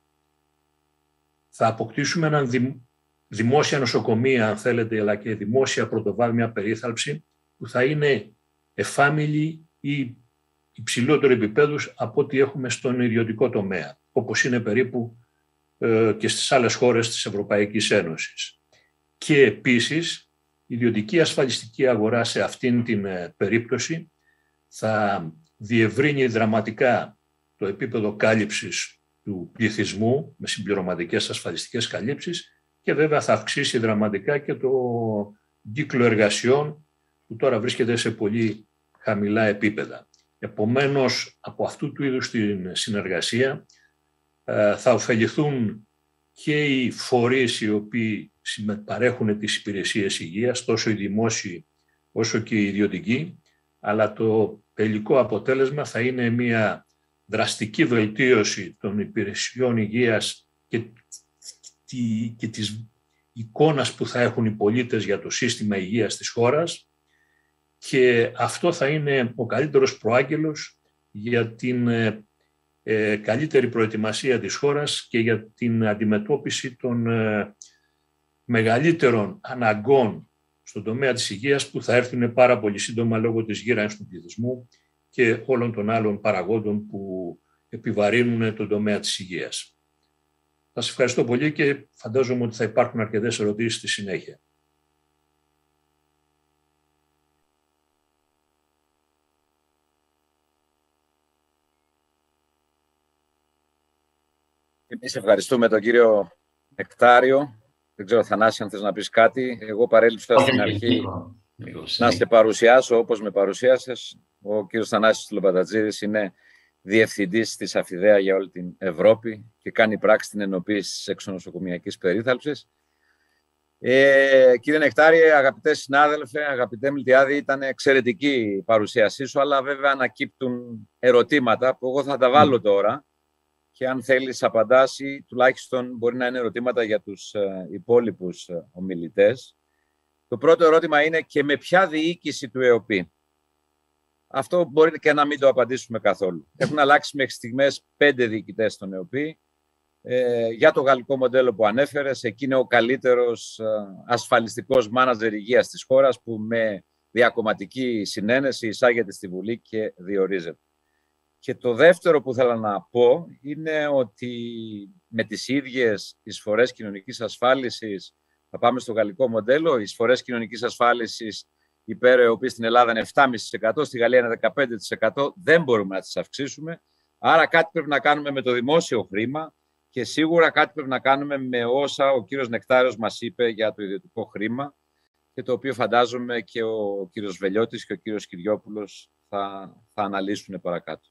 θα αποκτήσουμε έναν δημόσια νοσοκομεία, αν θέλετε, αλλά και δημόσια πρωτοβάθμια περίθαλψη που θα είναι εφάμιλη ή υψηλότερο επίπεδους από ό,τι έχουμε στον ιδιωτικό τομέα, όπως είναι περίπου και στις άλλες χώρες της Ευρωπαϊκής Ένωσης. Και επίσης, η ιδιωτική ασφαλιστική αγορά σε αυτήν την περίπτωση θα διευρύνει δραματικά το επίπεδο κάλυψης του πληθυσμού με συμπληρωματικές ασφαλιστικές καλύψεις και βέβαια θα αυξήσει δραματικά και το κύκλο εργασιών που τώρα βρίσκεται σε πολύ χαμηλά επίπεδα. Επομένως, από αυτού του είδους την συνεργασία θα ωφεληθούν και οι φορείς οι οποίοι παρέχουν τις υπηρεσίες υγείας, τόσο οι δημόσιοι όσο και οι ιδιωτικοί, αλλά το τελικό αποτέλεσμα θα είναι μια δραστική βελτίωση των υπηρεσιών υγείας και της εικόνας που θα έχουν οι πολίτες για το σύστημα υγείας της χώρας, και αυτό θα είναι ο καλύτερος προάγγελος για την καλύτερη προετοιμασία της χώρας και για την αντιμετώπιση των μεγαλύτερων αναγκών στον τομέα της υγείας που θα έρθουν πάρα πολύ σύντομα λόγω της γύρανσης του πληθυσμού και όλων των άλλων παραγόντων που επιβαρύνουν τον τομέα της υγείας. Σας ευχαριστώ πολύ και φαντάζομαι ότι θα υπάρχουν αρκετές ερωτήσεις στη συνέχεια. Εμείς ευχαριστούμε τον κύριο Νεκτάριο. Δεν ξέρω, Θανάση, αν θες να πεις κάτι. Εγώ παρέλειψα στην αρχή να σε παρουσιάσω όπως με παρουσίασες. Ο κύριος Θανάσης Λοπατατζίδης είναι διευθυντής της Αφιδέα για όλη την Ευρώπη και κάνει πράξη την ενοποίηση της εξονοσοκομιακής περίθαλψης. Κύριε Νεκτάριε, αγαπητέ συνάδελφε, αγαπητέ Μιλτιάδη, ήταν εξαιρετική η παρουσίασή σου, αλλά βέβαια ανακύπτουν ερωτήματα που εγώ θα τα βάλω τώρα και αν θέλεις απαντάς ή τουλάχιστον μπορεί να είναι ερωτήματα για τους υπόλοιπους ομιλητές. Το πρώτο ερώτημα είναι και με ποια διοίκηση του ΕΟΠΗ. Αυτό μπορεί και να μην το απαντήσουμε καθόλου. Έχουν αλλάξει μέχρι στιγμές 5 διοικητές στον ΕΟΠΗ. Για το γαλλικό μοντέλο που ανέφερες, εκεί είναι ο καλύτερος ασφαλιστικός μάνατζερ υγείας της χώρας που με διακομματική συνένεση εισάγεται στη Βουλή και διορίζεται. Και το δεύτερο που θέλω να πω είναι ότι με τις ίδιες εισφορές κοινωνικής ασφάλισης, θα πάμε στο γαλλικό μοντέλο, οι εισφορές κοινωνικής ασφάλισης υπέρ ΕΟΠΗ στην Ελλάδα είναι 7,5%, στη Γαλλία είναι 15%, δεν μπορούμε να τις αυξήσουμε. Άρα κάτι πρέπει να κάνουμε με το δημόσιο χρήμα και σίγουρα κάτι πρέπει να κάνουμε με όσα ο κύριος Νεκτάριος μας είπε για το ιδιωτικό χρήμα και το οποίο φαντάζομαι και ο κύριος Βελιώτης και ο κύριος Κυριόπουλος θα αναλύσουν παρακάτω.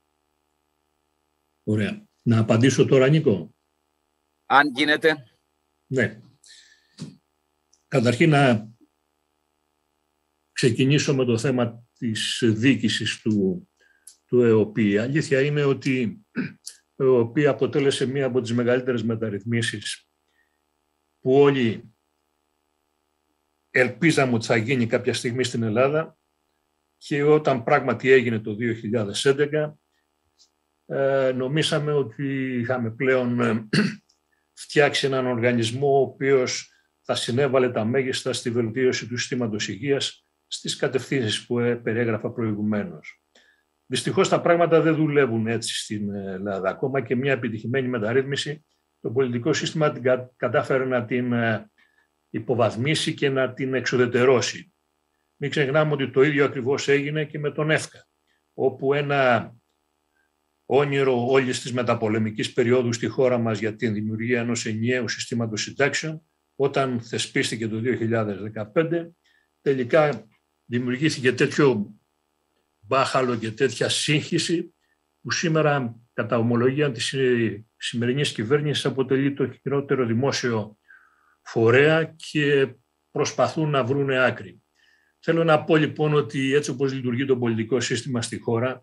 Ωραία. Να απαντήσω τώρα, Νίκο. Αν γίνεται. Ναι. Καταρχήν να ξεκινήσω με το θέμα της διοίκησης του ΕΟΠΗ. Η αλήθεια είναι ότι ο ΕΟΠΗ αποτέλεσε μία από τις μεγαλύτερες μεταρρυθμίσεις που όλοι ελπίζαμε ότι θα γίνει κάποια στιγμή στην Ελλάδα και όταν πράγματι έγινε το 2011 νομίσαμε ότι είχαμε πλέον φτιάξει έναν οργανισμό ο οποίος θα συνέβαλε τα μέγιστα στη βελτίωση του συστήματος υγείας στις κατευθύνσεις που περιέγραφα προηγουμένως. Δυστυχώς τα πράγματα δεν δουλεύουν έτσι στην Ελλάδα. Ακόμα και μια επιτυχημένη μεταρρύθμιση, το πολιτικό σύστημα κατάφερε να την υποβαθμίσει και να την εξουδετερώσει. Μην ξεχνάμε ότι το ίδιο ακριβώς έγινε και με τον ΕΦΚΑ, όπου ένα όνειρο όλης της μεταπολεμικής περίοδου στη χώρα μας για την δημιουργία ενός ενιαίου συστήματος συντάξεων, όταν θεσπίστηκε το 2015, τελικά δημιουργήθηκε τέτοιο μπάχαλο και τέτοια σύγχυση που σήμερα κατά ομολογία της σημερινής κυβέρνησης αποτελεί το χειρότερο δημόσιο φορέα και προσπαθούν να βρουν άκρη. Θέλω να πω λοιπόν ότι έτσι όπως λειτουργεί το πολιτικό σύστημα στη χώρα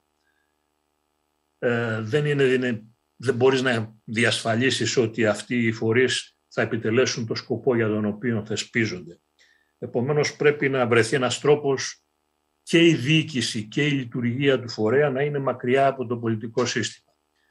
δεν μπορείς να διασφαλίσεις ότι αυτοί οι φορείς θα επιτελέσουν το σκοπό για τον οποίο θεσπίζονται. Επομένως πρέπει να βρεθεί ένας τρόπος και η διοίκηση και η λειτουργία του φορέα να είναι μακριά από το πολιτικό σύστημα.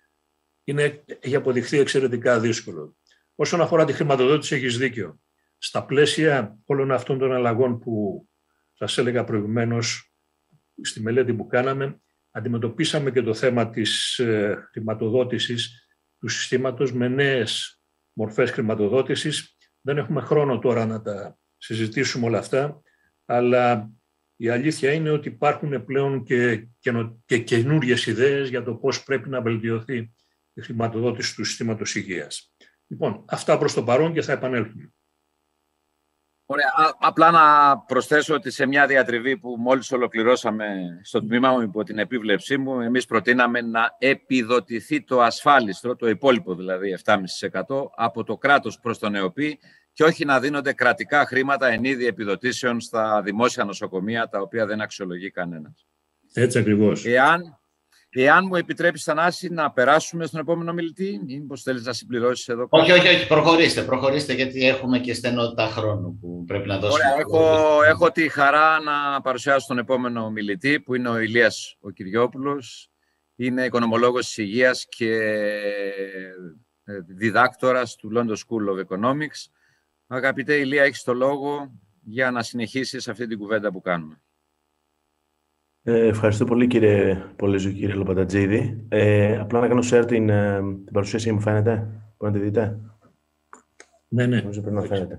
Έχει αποδειχθεί εξαιρετικά δύσκολο. Όσον αφορά τη χρηματοδότηση, έχεις δίκιο. Στα πλαίσια όλων αυτών των αλλαγών που σας έλεγα προηγουμένως, στη μελέτη που κάναμε, αντιμετωπίσαμε και το θέμα της χρηματοδότησης του συστήματος με νέες μορφές χρηματοδότησης. Δεν έχουμε χρόνο τώρα να τα συζητήσουμε όλα αυτά, αλλά η αλήθεια είναι ότι υπάρχουν πλέον και καινούριες ιδέες για το πώς πρέπει να βελτιωθεί η χρηματοδότηση του συστήματος υγείας. Λοιπόν, αυτά προς το παρόν και θα επανέλθουμε. Ωραία. Απλά να προσθέσω ότι σε μια διατριβή που μόλις ολοκληρώσαμε στο τμήμα μου υπό την επίβλεψή μου, εμείς προτείναμε να επιδοτηθεί το ασφάλιστρο, το υπόλοιπο δηλαδή 7,5% από το κράτος προς τον ΕΟΠΗ και όχι να δίνονται κρατικά χρήματα εν είδη επιδοτήσεων στα δημόσια νοσοκομεία, τα οποία δεν αξιολογεί κανένας. Έτσι ακριβώς. Εάν μου επιτρέπεις, Θανάση, να περάσουμε στον επόμενο μιλητή, ή μήπως θέλεις να συμπληρώσεις εδώ κάτι? Όχι, προχωρήστε, γιατί έχουμε και στενότητα χρόνου που πρέπει να δώσουμε. Ωραία, έχω τη χαρά να παρουσιάσω τον επόμενο μιλητή, που είναι ο Ηλίας ο Κυριόπουλος. Είναι οικονομολόγος της υγείας και διδάκτορας του London School of Economics. Αγαπητέ Ηλία, έχεις το λόγο για να συνεχίσεις αυτή την κουβέντα που κάνουμε. Ευχαριστώ πολύ κύριε Πολύζο, κύριε Λοπατατζίδη. Απλά να κάνω share την παρουσίαση μου, φαίνεται, που να τη δείτε. Ναι. Νομίζω πρέπει να φαίνεται.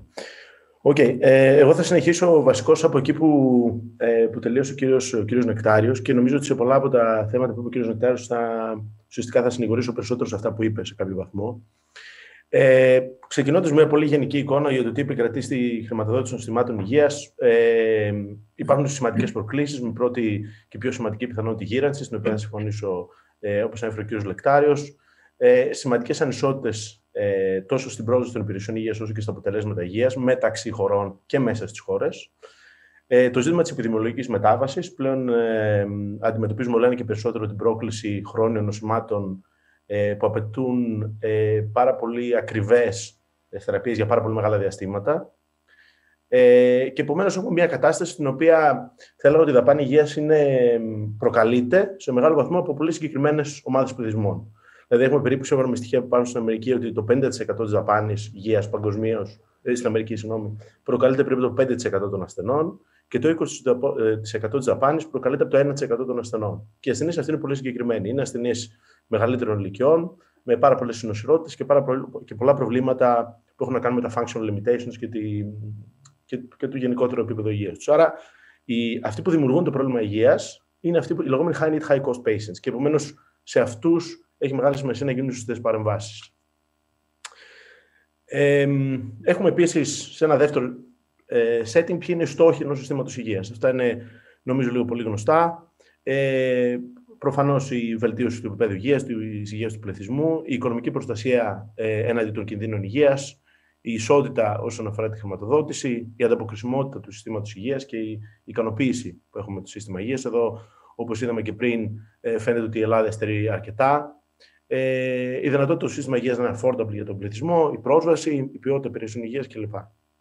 Εγώ θα συνεχίσω βασικώς από εκεί που τελείωσε ο κύριος Νεκτάριος και νομίζω ότι σε πολλά από τα θέματα που είπε ο κύριος Νεκτάριος ουσιαστικά θα συνηγορήσω περισσότερο σε αυτά που είπε σε κάποιο βαθμό. Ξεκινώντας με μια πολύ γενική εικόνα για το τι επικρατεί στη χρηματοδότηση των συστημάτων υγείας, υπάρχουν σημαντικές προκλήσεις, με πρώτη και πιο σημαντική πιθανότητα τη γύρανση, στην οποία θα συμφωνήσω όπως ανέφερε ο κ. Λεκτάριος, σημαντικές ανισότητες τόσο στην πρόσβαση των υπηρεσιών υγείας όσο και στα αποτελέσματα υγείας μεταξύ χωρών και μέσα στις χώρες. Το ζήτημα της επιδημιολογικής μετάβασης. Πλέον αντιμετωπίζουμε όλο ένα και περισσότερο την πρόκληση χρόνιων νοσημάτων που απαιτούν πάρα πολύ ακριβές θεραπείες για πάρα πολύ μεγάλα διαστήματα. Και επομένως έχουμε μια κατάσταση στην οποία θα έλεγα ότι η δαπάνη υγείας προκαλείται σε μεγάλο βαθμό από πολύ συγκεκριμένες ομάδες πληθυσμών. Δηλαδή, έχουμε περίπου σύμφωνα με στοιχεία που πάνω στην Αμερική ότι το 50% της δαπάνης υγείας παγκοσμίως, στην Αμερική, προκαλείται περίπου το 5% των ασθενών και το 20% της δαπάνης προκαλείται από το 1% των ασθενών. Και οι ασθενείς αυτοί είναι πολύ συγκεκριμένοι. Είναι ασθενείς μεγαλύτερων ηλικιών, με πάρα πολλές συνοσηρότητες και πολλά προβλήματα που έχουν να κάνουν με τα functional limitations και το γενικότερο επίπεδο υγείας τους. Άρα, αυτοί που δημιουργούν το πρόβλημα υγείας είναι αυτοί οι λεγόμενοι high need, high cost patients. Και επομένως, σε αυτούς έχει μεγάλη σημασία να γίνουν σωστές παρεμβάσεις. Έχουμε επίσης σε ένα δεύτερο setting ποιοι είναι οι στόχοι ενός συστήματος υγείας. Αυτά είναι, νομίζω, λίγο πολύ γνωστά. Προφανώς η βελτίωση του επίπεδου υγείας, της υγείας του πληθυσμού, η οικονομική προστασία έναντι των κινδύνων υγείας, η ισότητα όσον αφορά τη χρηματοδότηση, η ανταποκρισιμότητα του συστήματος υγείας και η ικανοποίηση που έχουμε το σύστημα υγείας. Εδώ, όπως είδαμε και πριν, φαίνεται ότι η Ελλάδα υστερεί αρκετά. Η δυνατότητα του σύστημα υγείας να είναι affordable για τον πληθυσμό, η πρόσβαση, η ποιότητα υπηρεσιών υγείας κλπ.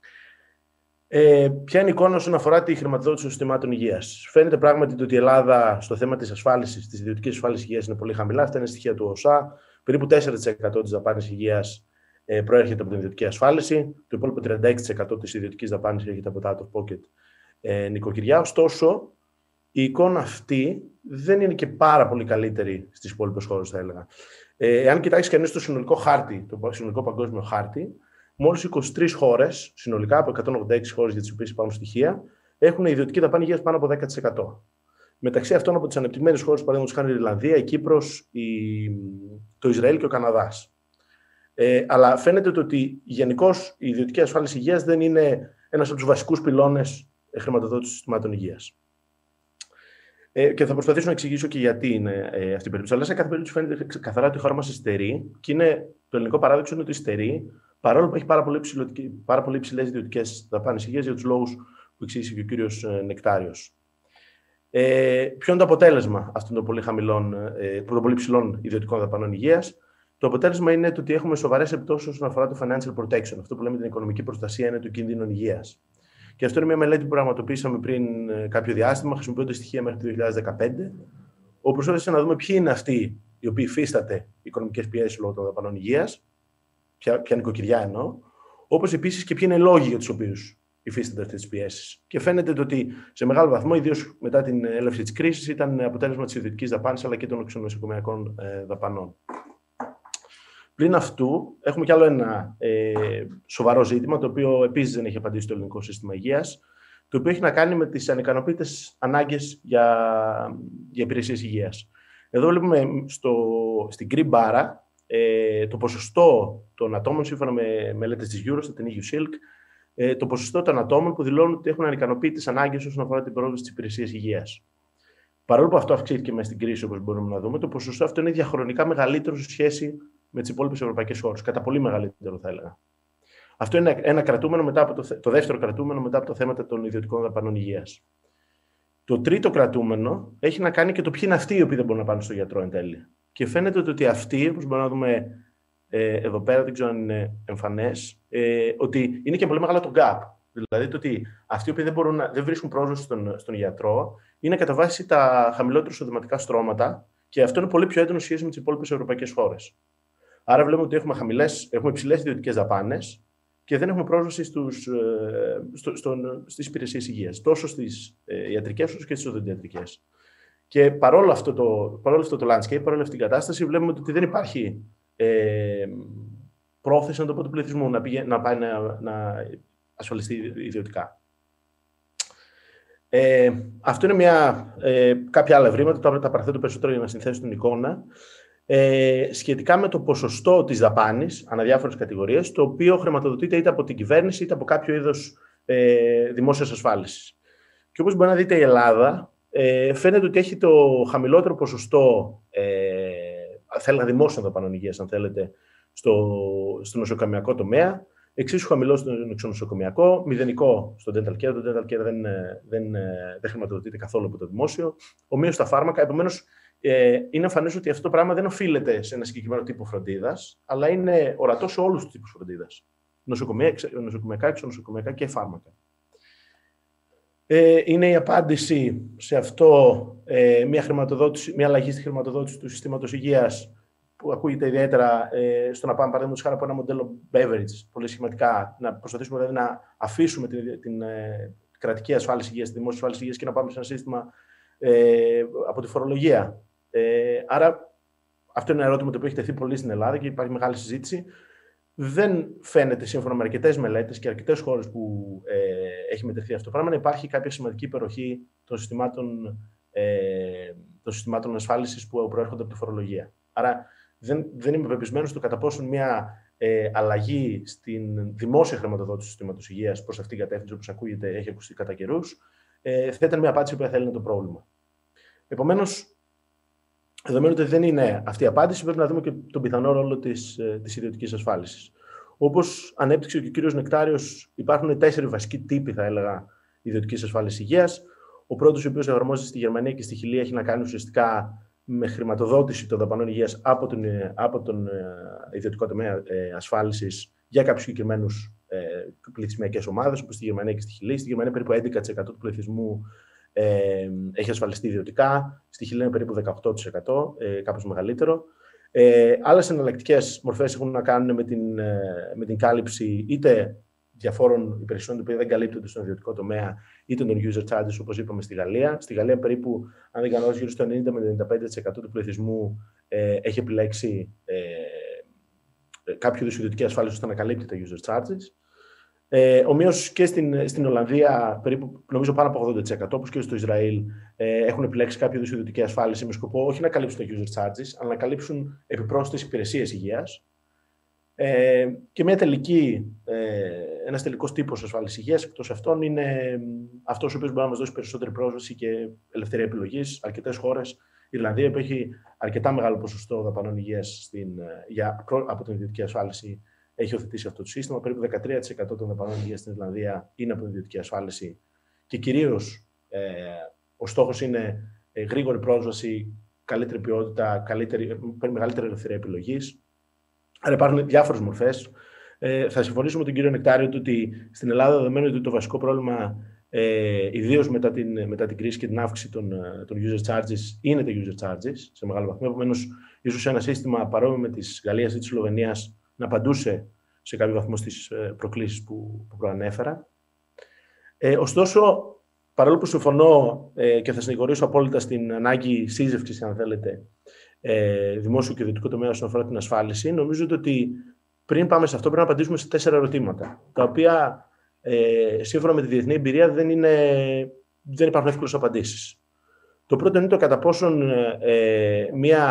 Ποια είναι η εικόνα όσον αφορά τη χρηματοδότηση των συστημάτων υγείας? Φαίνεται πράγματι ότι η Ελλάδα στο θέμα της ασφάλισης, της ιδιωτικής ασφάλισης υγείας είναι πολύ χαμηλά. Αυτά είναι στοιχεία του ΟΣΑ. Περίπου 4% της δαπάνης υγείας προέρχεται από την ιδιωτική ασφάλιση. Το υπόλοιπο 36% της ιδιωτικής δαπάνης έρχεται από τα out-of-pocket νοικοκυριά. Ωστόσο, η εικόνα αυτή δεν είναι και πάρα πολύ καλύτερη στις υπόλοιπες χώρες, θα έλεγα. Αν κοιτάξει κανείς το συνολικό χάρτη, το συνολικό παγκόσμιο χάρτη, μόλις 23 χώρες, συνολικά από 186 χώρες για τις οποίες υπάρχουν στοιχεία, έχουν ιδιωτική δαπάνη υγείας πάνω από 10%. Μεταξύ αυτών από τις ανεπτυγμένες χώρες, παραδείγματος χάρη η Ιρλανδία, η Κύπρος, το Ισραήλ και ο Καναδάς. Αλλά φαίνεται ότι γενικώς η ιδιωτική ασφάλιση υγείας δεν είναι ένας από τους βασικούς πυλώνες χρηματοδότησης συστημάτων υγείας. Και θα προσπαθήσω να εξηγήσω και γιατί είναι αυτή η περίπτωση. Αλλά σε κάθε περίπτωση φαίνεται καθαρά ότι η χώρα μας υστερεί, και το ελληνικό παράδοξο είναι ότι υστερεί, παρόλο που έχει πάρα πολύ υψηλές ιδιωτικές δαπάνες υγείας για τους λόγους που εξήγησε και ο κύριος Νεκτάριος. Ποιο είναι το αποτέλεσμα αυτών των πολύ υψηλών ιδιωτικών δαπανών υγείας? Το αποτέλεσμα είναι ότι έχουμε σοβαρές επιπτώσεις όσον αφορά το financial protection. Αυτό που λέμε την οικονομική προστασία είναι του κινδύνων υγείας. Και αυτό είναι μια μελέτη που πραγματοποιήσαμε πριν κάποιο διάστημα, χρησιμοποιώντας στοιχεία μέχρι το 2015, όπου προσπαθήσαμε να δούμε ποιοι είναι αυτοί οι οποίοι υφίσταται οικονομικές πιέσεις λόγω των δαπανών υγείας, ποια νοικοκυριά εννοώ, όπως επίσης και ποιοι είναι οι λόγοι για τους οποίους υφίστανται αυτές τις πιέσεις. Και φαίνεται ότι σε μεγάλο βαθμό, ιδίως μετά την έλευση της κρίσης, ήταν αποτέλεσμα της ιδιωτικής δαπάνης αλλά και των ξενοσηκομιακών δαπανών. Πλην αυτού, έχουμε κι άλλο ένα σοβαρό ζήτημα, το οποίο επίσης δεν έχει απαντήσει το ελληνικό σύστημα υγείας, το οποίο έχει να κάνει με τις ανικανοποιητές ανάγκες για υπηρεσίες υγείας. Εδώ βλέπουμε στην γκρι μπάρα το ποσοστό των ατόμων, σύμφωνα με μελέτες της Eurostat, την EU-Silk, το ποσοστό των ατόμων που δηλώνουν ότι έχουν ανικανοποιητές ανάγκες όσον αφορά την πρόσβαση στις υπηρεσίες υγείας. Παρόλο που αυτό αυξήθηκε μέσα στην κρίση, όπως μπορούμε να δούμε, το ποσοστό αυτό είναι διαχρονικά μεγαλύτερο σε σχέση με τις υπόλοιπες ευρωπαϊκές χώρες. Κατά πολύ μεγαλύτερο, θα έλεγα. Αυτό είναι ένα κρατούμενο μετά από το δεύτερο κρατούμενο μετά από το θέμα των ιδιωτικών δαπανών υγείας. Το τρίτο κρατούμενο έχει να κάνει και το ποιοι είναι αυτοί οι οποίοι δεν μπορούν να πάνε στο γιατρό εν τέλει. Και φαίνεται ότι αυτοί, όπως μπορούμε να δούμε εδώ πέρα, δεν ξέρω αν είναι εμφανές, ότι είναι και πολύ μεγάλο το gap. Δηλαδή το ότι αυτοί οι οποίοι δεν βρίσκουν πρόσβαση στον γιατρό είναι κατά βάση τα χαμηλότερα εισοδηματικά στρώματα, και αυτό είναι πολύ πιο έντονο σχέση με τις υπόλοιπες ευρωπαϊκές χώρες. Άρα βλέπουμε ότι έχουμε υψηλές ιδιωτικές δαπάνες και δεν έχουμε πρόσβαση στις υπηρεσίες υγείας, τόσο στις ιατρικές όσο και στις οδοντιατρικές. Και παρόλο αυτό το landscape, παρόλο αυτή την κατάσταση, βλέπουμε ότι δεν υπάρχει πρόθεση, να το πω, του πληθυσμού να πάει να ασφαλιστεί ιδιωτικά. Αυτό είναι κάποια άλλα ευρήματα, τώρα τα παραθέτω περισσότερο για να συνθέσω την εικόνα, σχετικά με το ποσοστό της δαπάνης ανά διάφορες κατηγορίες, το οποίο χρηματοδοτείται είτε από την κυβέρνηση είτε από κάποιο είδος δημόσιας ασφάλισης. Και όπως μπορεί να δείτε, η Ελλάδα φαίνεται ότι έχει το χαμηλότερο ποσοστό θα έλεγα δημόσιων δαπανών υγείας, αν θέλετε, στο νοσοκομιακό τομέα, εξίσου χαμηλό στο εξονοσοκομιακό, μηδενικό στο dental care. Το dental care δεν χρηματοδοτείται καθόλου από το δημόσιο, ομοίως στα φάρμακα. Επομένως, είναι εμφανές ότι αυτό το πράγμα δεν οφείλεται σε ένα συγκεκριμένο τύπο φροντίδας, αλλά είναι ορατό σε όλους τους τύπους φροντίδας. Νοσοκομιακά, εξονοσοκομιακά και φάρμακα. Είναι η απάντηση σε αυτό μια αλλαγή στη χρηματοδότηση του συστήματος υγείας, που ακούγεται ιδιαίτερα στο να πάμε παραδείγματος χάρη από ένα μοντέλο Beveridge, πολύ σχηματικά, να προσπαθήσουμε δηλαδή να αφήσουμε την κρατική ασφάλιση υγείας, τη δημόσια ασφάλιση υγείας και να πάμε σε ένα σύστημα από τη φορολογία. Άρα, αυτό είναι ένα ερώτημα το οποίο έχει τεθεί πολύ στην Ελλάδα και υπάρχει μεγάλη συζήτηση. Δεν φαίνεται, σύμφωνα με αρκετές μελέτες και αρκετές χώρες που έχει μετρηθεί αυτό το πράγμα, να υπάρχει κάποια σημαντική υπεροχή των συστημάτων ασφάλισης που προέρχονται από τη φορολογία. Άρα, δεν είμαι πεπισμένος στο κατά πόσον μια αλλαγή στην δημόσια χρηματοδότηση του συστήματος υγείας προς αυτήν την κατεύθυνση, όπως ακούγεται, έχει ακουστεί κατά καιρούς, θα ήταν μια απάντηση που θα έλυνε το πρόβλημα. Επομένως, δεδομένου ότι δεν είναι αυτή η απάντηση, πρέπει να δούμε και τον πιθανό ρόλο της ιδιωτικής ασφάλισης. Όπως ανέπτυξε και ο κύριος Νεκτάριος, υπάρχουν 4 βασικοί τύποι, θα έλεγα, ιδιωτικής ασφάλισης υγείας. Ο πρώτος, ο οποίος εφαρμόζεται στη Γερμανία και στη Χιλή, έχει να κάνει ουσιαστικά με χρηματοδότηση των δαπανών υγείας από τον ιδιωτικό τομέα ασφάλισης για κάποιους συγκεκριμένους πληθυσμιακές ομάδες, όπως στη Γερμανία και στη Χιλή. Στη Γερμανία περίπου 11% του πληθυσμού έχει ασφαλιστεί ιδιωτικά, στη Χιλή είναι περίπου 18%, κάπως μεγαλύτερο. Άλλες εναλλακτικές μορφές έχουν να κάνουν με την κάλυψη είτε διαφόρων υπηρεσιών που δεν καλύπτονται στον ιδιωτικό τομέα, είτε των user charges, όπως είπαμε στη Γαλλία. Στη Γαλλία, περίπου, αν δεν κάνω λάθος, γύρω στο 90 με 95% του πληθυσμού έχει επιλέξει κάποιο είδους ιδιωτική ασφάλιση ώστε να καλύπτει τα user charges. Ομοίως και στην Ολλανδία, περίπου, νομίζω πάνω από 80%, όπως και στο Ισραήλ, έχουν επιλέξει κάποιο είδους ιδιωτική ασφάλιση με σκοπό όχι να καλύψουν τα user charges, αλλά να καλύψουν επιπρόσθετες υπηρεσίες υγείας. Και ένας τελικός τύπος ασφάλισης υγείας εκτός αυτών είναι αυτός ο οποίος μπορεί να μας δώσει περισσότερη πρόσβαση και ελευθερία επιλογής. Αρκετές χώρες, η Ιρλανδία που έχει αρκετά μεγάλο ποσοστό δαπανών υγείας από την ιδιωτική ασφάλιση, έχει οθετήσει αυτό το σύστημα. Περίπου 13% των δαπανών υγείας στην Ιρλανδία είναι από την ιδιωτική ασφάλιση και κυρίως ο στόχος είναι γρήγορη πρόσβαση, καλύτερη ποιότητα, μεγαλύτερη ελευθερία επιλογής. Άρα υπάρχουν διάφορες μορφές. Θα συμφωνήσω με τον κύριο Νεκτάριο ότι στην Ελλάδα, δεδομένου ότι το βασικό πρόβλημα, ιδίως μετά την κρίση και την αύξηση των user charges, είναι τα user charges σε μεγάλο βαθμό. Επομένως, ίσως ένα σύστημα παρόμοιο με της Γαλλίας ή της Σλοβενίας να απαντούσε σε κάποιο βαθμό στις προκλήσεις που προανέφερα. Ωστόσο, παρόλο που συμφωνώ και θα συνηγορήσω απόλυτα στην ανάγκη σύζευξης, αν θέλετε, δημόσιο και ιδιωτικό τομέα όσον αφορά την ασφάλιση, νομίζω ότι πριν πάμε σε αυτό πρέπει να απαντήσουμε σε 4 ερωτήματα, τα οποία σύμφωνα με τη διεθνή εμπειρία δεν υπάρχουν εύκολες απαντήσεις. Το πρώτο είναι το κατά πόσον μια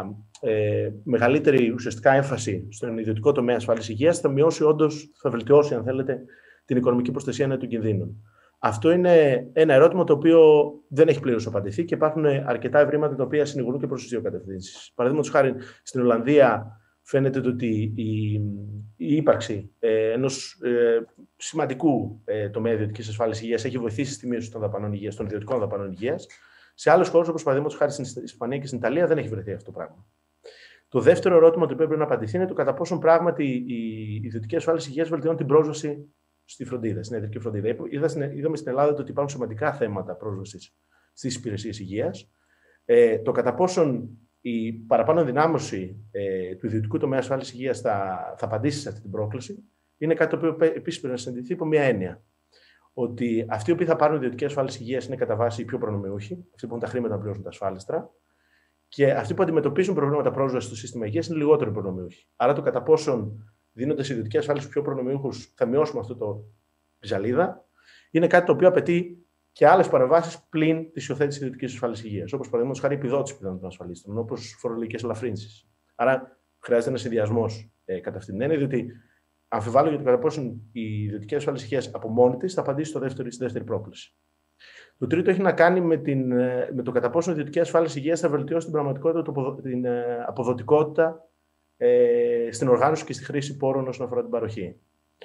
μεγαλύτερη ουσιαστικά έμφαση στον ιδιωτικό τομέα ασφάλισης υγείας θα βελτιώσει, αν θέλετε, την οικονομική προστασία εναντίον των κινδύνων. Αυτό είναι ένα ερώτημα το οποίο δεν έχει πλήρως απαντηθεί και υπάρχουν αρκετά ευρήματα τα οποία συνηγορούν και προς τις δύο κατευθύνσεις. Παραδείγματος χάρη, στην Ολλανδία φαίνεται ότι η ύπαρξη ενός σημαντικού τομέα ιδιωτικής ασφάλισης υγείας έχει βοηθήσει στη μείωση των ιδιωτικών δαπανών υγείας. Σε άλλες χώρες, όπως παραδείγματος χάρη στην Ισπανία και στην Ιταλία, δεν έχει βρεθεί αυτό το πράγμα. Το δεύτερο ερώτημα το οποίο πρέπει να απαντηθεί είναι το κατά πόσον πράγματι η ιδιωτική ασφάλιση υγείας βελτιώνει την πρόσβαση στη φροντίδα, στην ιατρική φροντίδα. Είδαμε στην Ελλάδα ότι υπάρχουν σημαντικά θέματα πρόσβασης στις υπηρεσίες υγείας. Το κατά πόσον η παραπάνω ενδυνάμωση του ιδιωτικού τομέα ασφάλισης υγείας θα απαντήσει σε αυτή την πρόκληση είναι κάτι το οποίο επίσης πρέπει να συναντηθεί υπό μια έννοια. Ότι αυτοί οι οποίοι θα πάρουν ιδιωτική ασφάλιση υγείας είναι κατά βάση οι πιο προνομιούχοι, αυτοί που έχουν τα χρήματα να πληρώσουν τα ασφάλιστρα, και αυτοί που αντιμετωπίζουν προβλήματα πρόσβασης στο σύστημα υγείας είναι λιγότερο προνομιούχοι. Άρα το κατά πόσον δίνοντας ιδιωτική ασφάλιση στους πιο προνομιούχους θα μειώσουμε αυτό το ψαλίδα, είναι κάτι το οποίο απαιτεί και άλλες παρεμβάσεις πλην τη υιοθέτηση ιδιωτικής ασφάλισης υγείας, όπως παραδείγματος χάρη επιδότηση πιθανών των ασφαλίστων, όπως φορολογικές ελαφρύνσεις. Άρα χρειάζεται ένας συνδυασμός κατά αυτήν την έννοια, διότι αμφιβάλλω για το κατά πόσον η ιδιωτική ασφάλιση υγείας από μόνη της θα απαντήσει στη δεύτερη πρόκληση. Το τρίτο έχει να κάνει με το κατά πόσο η ιδιωτική ασφάλιση υγείας θα βελτιώσει την πραγματικότητα, την αποδοτικότητα στην οργάνωση και στη χρήση πόρων όσον αφορά την παροχή.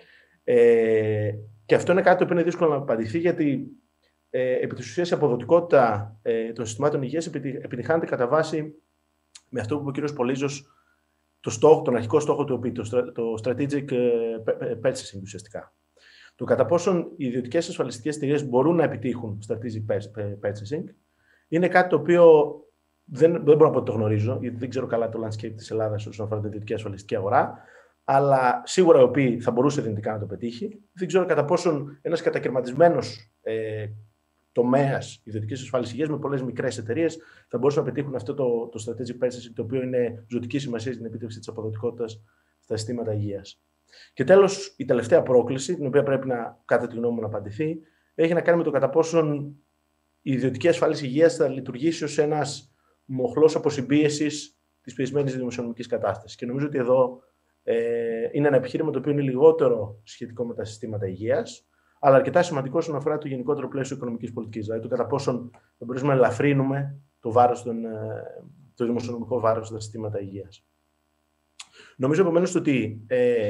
Και αυτό είναι κάτι που είναι δύσκολο να απαντηθεί, γιατί επί της ουσίας η αποδοτικότητα των συστημάτων υγείας επιτυχάνεται κατά βάση με αυτό που είπε ο κ. Πολύζος, τον αρχικό στόχο του οποίου, το strategic purchasing ουσιαστικά. Το κατά πόσον οι ιδιωτικές ασφαλιστικές εταιρείες μπορούν να επιτύχουν strategic purchasing είναι κάτι το οποίο δεν μπορώ να πω ότι το γνωρίζω, γιατί δεν ξέρω καλά το landscape της Ελλάδας όσον αφορά την ιδιωτική ασφαλιστική αγορά, αλλά σίγουρα η οποία θα μπορούσε δυνητικά να το πετύχει. Δεν ξέρω κατά πόσον ένας κατακαιρματισμένος τομέας ιδιωτικής ασφάλισης υγείας με πολλές μικρές εταιρείες θα μπορούσαν να πετύχουν αυτό το strategic purchasing, το οποίο είναι ζωτική σημασία στην επίτευξη της αποδοτικότητας στα συστήματα υγείας. Και τέλος, η τελευταία πρόκληση, την οποία πρέπει κατά τη γνώμη μου να απαντηθεί, έχει να κάνει με το κατά πόσον η ιδιωτική ασφάλιση υγείας θα λειτουργήσει ως ένας μοχλός αποσυμπίεσης της πιεσμένης δημοσιονομικής κατάστασης. Και νομίζω ότι εδώ είναι ένα επιχείρημα το οποίο είναι λιγότερο σχετικό με τα συστήματα υγείας, αλλά αρκετά σημαντικό όσον αφορά το γενικότερο πλαίσιο οικονομικής πολιτικής. Δηλαδή, το κατά πόσον θα μπορέσουμε να ελαφρύνουμε το δημοσιονομικό βάρος στα συστήματα υγείας. Νομίζω επομένως ότι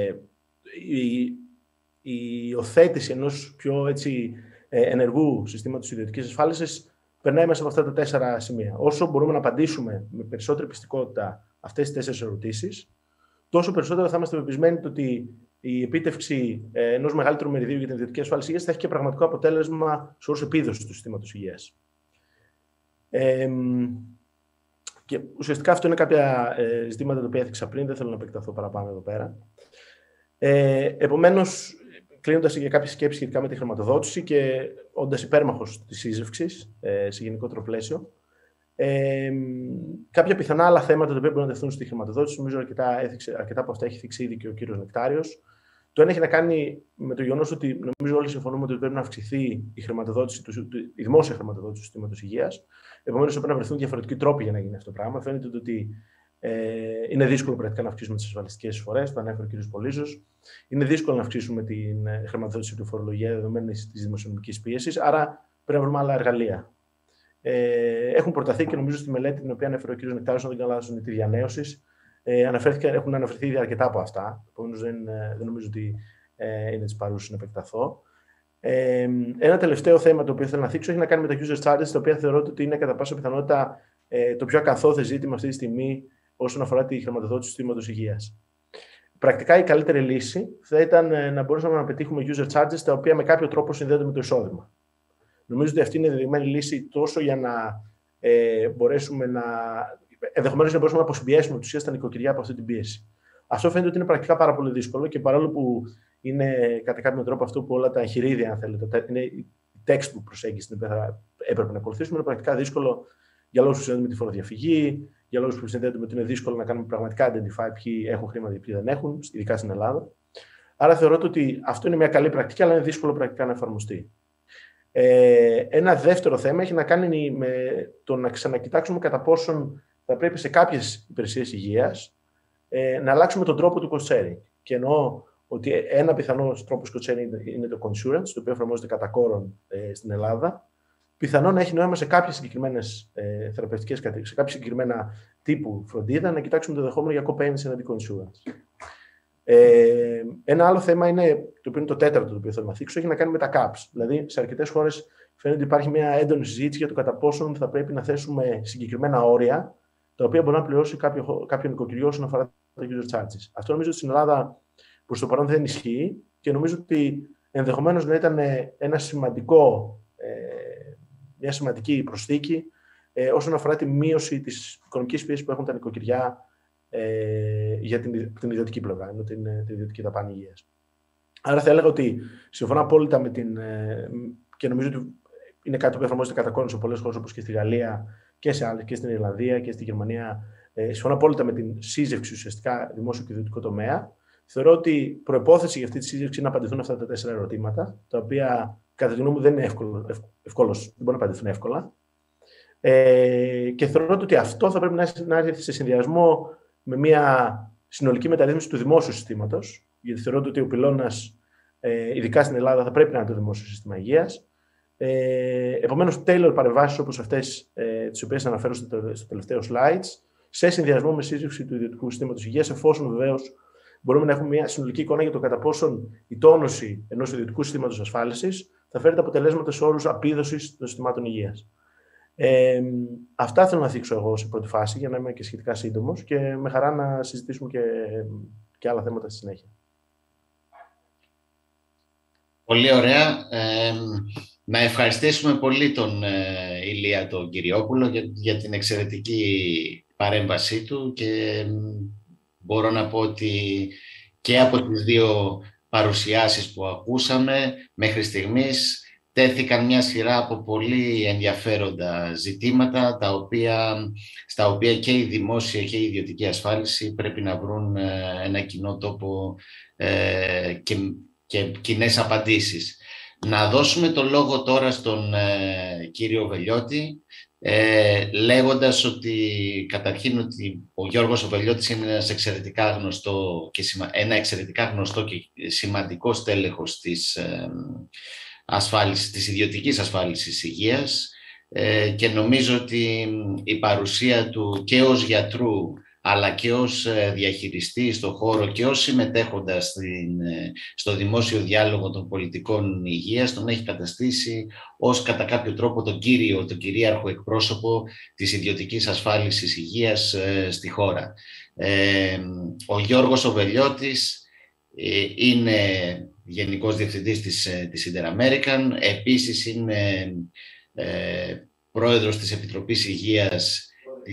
η υιοθέτηση ενός πιο ενεργού συστήματος ιδιωτικής ασφάλισης περνάει μέσα από αυτά τα 4 σημεία. Όσο μπορούμε να απαντήσουμε με περισσότερη πιστικότητα αυτές τις 4 ερωτήσεις, τόσο περισσότερο θα είμαστε πεπισμένοι ότι η επίτευξη ενός μεγαλύτερου μεριδίου για την ιδιωτική ασφάλιση υγείας θα έχει και πραγματικό αποτέλεσμα σε όρους επίδοσης του συστήματος υγείας. Και ουσιαστικά αυτό είναι κάποια ζητήματα τα οποία έθιξα πριν, δεν θέλω να επεκταθώ παραπάνω εδώ πέρα. Επομένως, κλείνοντας για κάποιες σκέψεις σχετικά με τη χρηματοδότηση και όντας υπέρμαχος της σύζευξης σε γενικότερο πλαίσιο, κάποια πιθανά άλλα θέματα τα οποία μπορούν να τεθούν στη χρηματοδότηση, νομίζω αρκετά από αυτά έχει θίξει ήδη και ο κύριος Νεκτάριος. Το ένα έχει να κάνει με το γεγονός ότι νομίζω όλοι συμφωνούμε ότι πρέπει να αυξηθεί η δημόσια χρηματοδότηση του συστήματος υγείας. Επομένως, πρέπει να βρεθούν διαφορετικοί τρόποι για να γίνει αυτό το πράγμα. Φαίνεται ότι είναι δύσκολο πρακτικά να αυξήσουμε τις ασφαλιστικές εισφορές, το ανέφερε ο κ. Πολύζος. Είναι δύσκολο να αυξήσουμε την χρηματοδότηση του φορολογία δεδομένης της δημοσιονομικής πίεσης, άρα πρέπει να βρούμε άλλα εργαλεία. Έχουν προταθεί και νομίζω στη μελέτη την οποία ανέφερε ο κ. Νεκτάριος, αν δεν κάνω λάθος, τη διανέωση. Έχουν αναφερθεί ήδη αρκετά από αυτά. Επομένως, δεν νομίζω ότι είναι της παρούσης να επεκταθώ. Ένα τελευταίο θέμα το οποίο θέλω να θίξω έχει να κάνει με τα user charges, τα οποία θεωρώ ότι είναι κατά πάσα πιθανότητα το πιο ακαθόδε ζήτημα αυτή τη στιγμή όσον αφορά τη χρηματοδότηση του συστήματος υγείας. Πρακτικά η καλύτερη λύση θα ήταν να μπορούσαμε να πετύχουμε user charges τα οποία με κάποιο τρόπο συνδέονται με το εισόδημα. Νομίζω ότι αυτή είναι η δεδομένη λύση τόσο για να μπορέσουμε ενδεχομένως να μπορέσουμε να αποσυμπιέσουμε τους ουσίας τα νοικοκυριά από αυτή την πίεση. Αυτό φαίνεται ότι είναι πρακτικά πάρα πολύ δύσκολο και παρόλο που είναι κατά κάποιο τρόπο αυτό που όλα τα εγχειρίδια, αν θέλετε, είναι η textbook προσέγγιση την οποία θα έπρεπε να ακολουθήσουμε, είναι πρακτικά δύσκολο για λόγους που συνδέονται με τη φοροδιαφυγή, για λόγους που συνδέονται με ότι είναι δύσκολο να κάνουμε πραγματικά identify ποιοι έχουν χρήματα και ποιοι δεν έχουν, ειδικά στην Ελλάδα. Άρα θεωρώ ότι αυτό είναι μια καλή πρακτική, αλλά είναι δύσκολο πρακτικά να εφαρμοστεί. Ένα δεύτερο θέμα έχει να κάνει με το να ξανακοιτάξουμε κατά πόσον θα πρέπει σε κάποιες υπηρεσίες υγείας να αλλάξουμε τον τρόπο του cost sharing. Και εννοώ ότι ένα πιθανό τρόπο cost sharing είναι το consurance, το οποίο εφαρμόζεται κατά κόρον στην Ελλάδα. Πιθανόν να έχει νόημα σε κάποιες συγκεκριμένες θεραπευτικές κατηγορίες, σε κάποια συγκεκριμένα τύπου φροντίδα, να κοιτάξουμε το δεχόμενο για co-payments εναντί consurance. Ένα άλλο θέμα είναι, το οποίο είναι το τέταρτο το οποίο θέλω να θίξω, έχει να κάνει με τα caps. Δηλαδή, σε αρκετές χώρες φαίνεται ότι υπάρχει μια έντονη συζήτηση για το κατά πόσον θα πρέπει να θέσουμε συγκεκριμένα όρια, τα οποία μπορεί να πληρώσει κάποιο νοικοκυριό όσον αφορά τα user charges. Αυτό νομίζω ότι στην Ελλάδα προς το παρόν δεν ισχύει και νομίζω ότι ενδεχομένως να ήταν μια σημαντική προσθήκη όσον αφορά τη μείωση της οικονομικής πίεσης που έχουν τα νοικοκυριά για την ιδιωτική πλευρά, την ιδιωτική δαπάνη υγείας. Άρα θα έλεγα ότι συμφωνώ απόλυτα με και νομίζω ότι είναι κάτι που εφαρμόζεται κατά κόρον σε πολλές χώρες όπως και στη Γαλλία και σε άλλες, και στην Ιρλανδία και στη Γερμανία. Συμφωνώ απόλυτα με την σύζευξη ουσιαστικά δημόσιο και ιδιωτικό τομέα. Θεωρώ ότι προϋπόθεση για αυτή τη σύζευξη είναι να απαντηθούν αυτά τα 4 ερωτήματα, τα οποία κατά τη γνώμη μου δεν είναι εύκολο, δεν μπορεί να απαντηθούν εύκολα. Και θεωρώ ότι αυτό θα πρέπει να έρθει σε συνδυασμό με μια συνολική μεταρρύθμιση του δημόσιου συστήματος, γιατί θεωρώ ότι ο πυλώνας, ειδικά στην Ελλάδα, θα πρέπει να είναι το δημόσιο σύστημα υγείας. Επομένως, tailor παρεμβάσεις όπως αυτές τις οποίες αναφέρω στο τελευταίο slides, σε συνδυασμό με σύζυγξη του ιδιωτικού συστήματος υγείας, εφόσον βεβαίως μπορούμε να έχουμε μια συνολική εικόνα για το κατά πόσον η τόνωση ενός ιδιωτικού συστήματος ασφάλισης θα φέρει τα αποτελέσματα σε όρους απείδωσης των συστημάτων υγείας. Αυτά θέλω να θίξω εγώ σε πρώτη φάση, για να είμαι και σχετικά σύντομος, και με χαρά να συζητήσουμε και άλλα θέματα στη συνέχεια. Πολύ ωραία. Να ευχαριστήσουμε πολύ τον Ηλία τον Κυριόπουλο για την εξαιρετική παρέμβασή του, και μπορώ να πω ότι και από τις δύο παρουσιάσεις που ακούσαμε μέχρι στιγμής τέθηκαν μια σειρά από πολύ ενδιαφέροντα ζητήματα, στα οποία και η δημόσια και η ιδιωτική ασφάλιση πρέπει να βρουν ένα κοινό τόπο και κοινές απαντήσεις. Να δώσουμε το λόγο τώρα στον κύριο Βελιώτη, λέγοντας ότι καταρχήν ότι ο Γιώργος Βελιώτης είναι ένα εξαιρετικά γνωστό και σημαντικό στέλεχος της ιδιωτικής ασφάλισης υγείας, και νομίζω ότι η παρουσία του και ως γιατρού αλλά και ως διαχειριστή στον χώρο και ως συμμετέχοντας στο δημόσιο διάλογο των πολιτικών υγείας τον έχει καταστήσει ως κατά κάποιο τρόπο τον κυρίαρχο εκπρόσωπο της ιδιωτικής ασφάλισης υγείας στη χώρα. Ο Γιώργος Βελιώτης είναι Γενικός Διευθυντής της Inter-American, επίσης είναι πρόεδρος της Επιτροπής Υγείας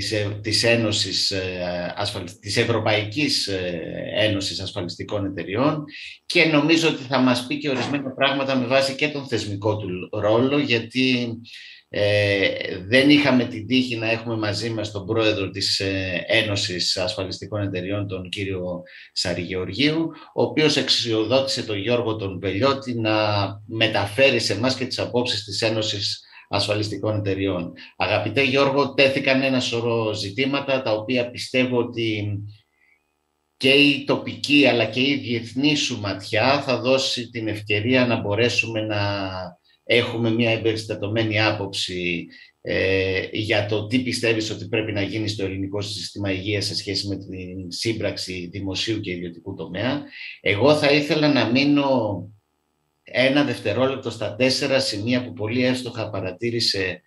της Ευρωπαϊκής Ένωσης Ασφαλιστικών Εταιριών, και νομίζω ότι θα μας πει και ορισμένα πράγματα με βάση και τον θεσμικό του ρόλο, γιατί δεν είχαμε την τύχη να έχουμε μαζί μας τον πρόεδρο της Ένωσης Ασφαλιστικών Εταιριών, τον κύριο Σαριγεωργίου, ο οποίος εξουσιοδότησε τον Γιώργο τον Βελιώτη να μεταφέρει σε εμάς και τις απόψεις της Ένωσης Ασφαλιστικών Εταιριών. Αγαπητέ Γιώργο, τέθηκαν ένα σωρό ζητήματα, τα οποία πιστεύω ότι και η τοπική αλλά και η διεθνή σου ματιά θα δώσει την ευκαιρία να μπορέσουμε να έχουμε μια εμπεριστατωμένη άποψη για το τι πιστεύεις ότι πρέπει να γίνει στο ελληνικό σύστημα υγείας σε σχέση με την σύμπραξη δημοσίου και ιδιωτικού τομέα. Εγώ θα ήθελα να μείνω ένα δευτερόλεπτο στα 4 σημεία που πολύ εύστοχα παρατήρησε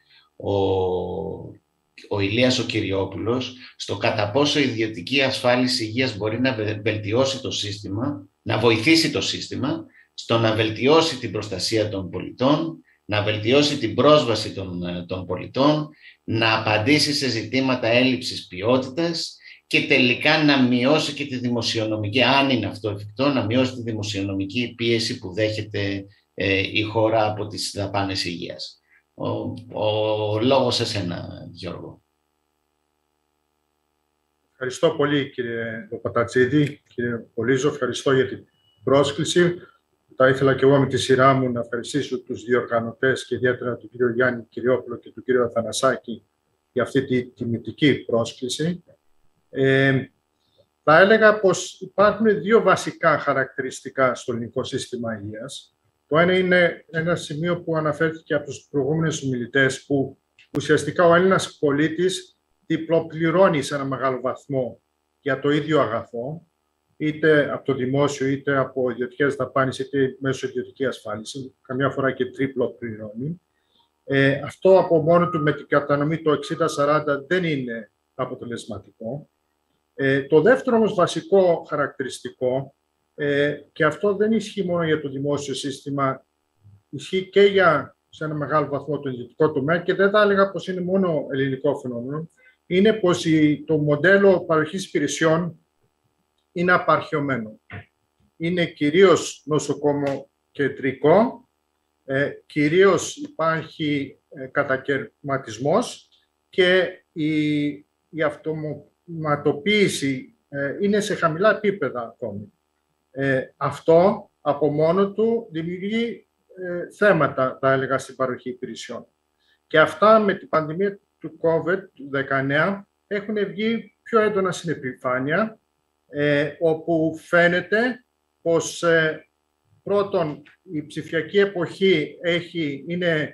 ο Ηλίας ο Κυριόπουλος, στο κατά πόσο η ιδιωτική ασφάλιση υγείας μπορεί να βελτιώσει το σύστημα, να βοηθήσει το σύστημα, στο να βελτιώσει την προστασία των πολιτών, να βελτιώσει την πρόσβαση των πολιτών, να απαντήσει σε ζητήματα έλλειψης ποιότητας και τελικά να μειώσει και τη δημοσιονομική, αν είναι αυτό εφικτό, να μειώσει τη δημοσιονομική πίεση που δέχεται η χώρα από τις δαπάνες υγείας. Ο λόγος σε εσένα, Γιώργο. Ευχαριστώ πολύ, κύριε Παπατζίδη, κύριε Πολύζο. Ευχαριστώ για την πρόσκληση. Θα ήθελα και εγώ με τη σειρά μου να ευχαριστήσω τους διοργανωτές και ιδιαίτερα τον κύριο Γιάννη Κυριόπουλο και τον κύριο Αθανασάκη για αυτή τη τιμητική πρόσκληση. Θα έλεγα πως υπάρχουν δύο βασικά χαρακτηριστικά στο ελληνικό σύστημα υγείας. Το ένα είναι ένα σημείο που αναφέρθηκε από τους προηγούμενους ομιλητές, που ουσιαστικά ο Έλληνας πολίτης διπλοπληρώνει σε ένα μεγάλο βαθμό για το ίδιο αγαθό, είτε από το δημόσιο, είτε από ιδιωτικές δαπάνες, είτε μέσω ιδιωτική ασφάλιση, καμιά φορά και τρίπλο πληρώνει. Αυτό από μόνο του με την κατανομή το 60-40 δεν είναι αποτελεσματικό. Το δεύτερο όμως βασικό χαρακτηριστικό, και αυτό δεν ισχύει μόνο για το δημόσιο σύστημα, ισχύει και σε ένα μεγάλο βαθμό το ιδιωτικό τομέα, και δεν θα έλεγα πως είναι μόνο ελληνικό φαινόμενο, είναι πως το μοντέλο παροχής υπηρεσιών είναι απαρχαιωμένο. Είναι κυρίως νοσοκομοκεντρικό, κυρίως υπάρχει κατακαιρματισμός και η αυτοματοποίηση είναι σε χαμηλά επίπεδα ακόμη. Αυτό από μόνο του δημιουργεί θέματα, θα έλεγα, στην παροχή υπηρεσιών. Και αυτά με την πανδημία του COVID-19 έχουν βγει πιο έντονα στην επιφάνεια, όπου φαίνεται πως πρώτον η ψηφιακή εποχή είναι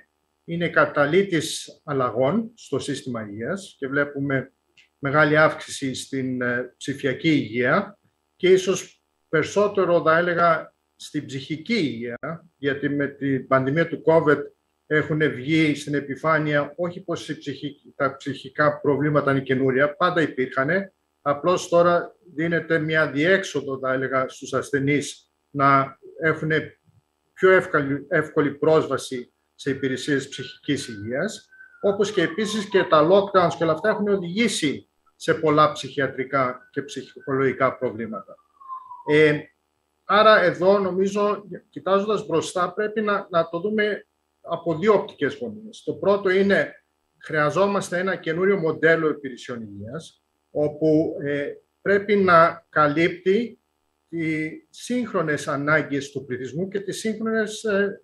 είναι καταλύτης αλλαγών στο σύστημα υγείας και βλέπουμε μεγάλη αύξηση στην ψηφιακή υγεία και ίσως περισσότερο, θα έλεγα, στην ψυχική υγεία, γιατί με την πανδημία του COVID έχουν βγει στην επιφάνεια όχι πως τα ψυχικά προβλήματα είναι καινούρια, πάντα υπήρχαν, απλώς τώρα δίνεται μια διέξοδο, θα έλεγα, στους ασθενείς να έχουν πιο εύκολη πρόσβαση σε υπηρεσίες ψυχικής υγείας, όπως και επίσης και τα lockdowns και όλα αυτά έχουν οδηγήσει σε πολλά ψυχιατρικά και ψυχολογικά προβλήματα. Άρα εδώ νομίζω, κοιτάζοντας μπροστά, πρέπει να το δούμε από δύο οπτικές γωνίες. Το πρώτο είναι, χρειαζόμαστε ένα καινούριο μοντέλο υπηρεσιών υγείας, όπου πρέπει να καλύπτει τις σύγχρονες ανάγκες του πληθυσμού και τις σύγχρονες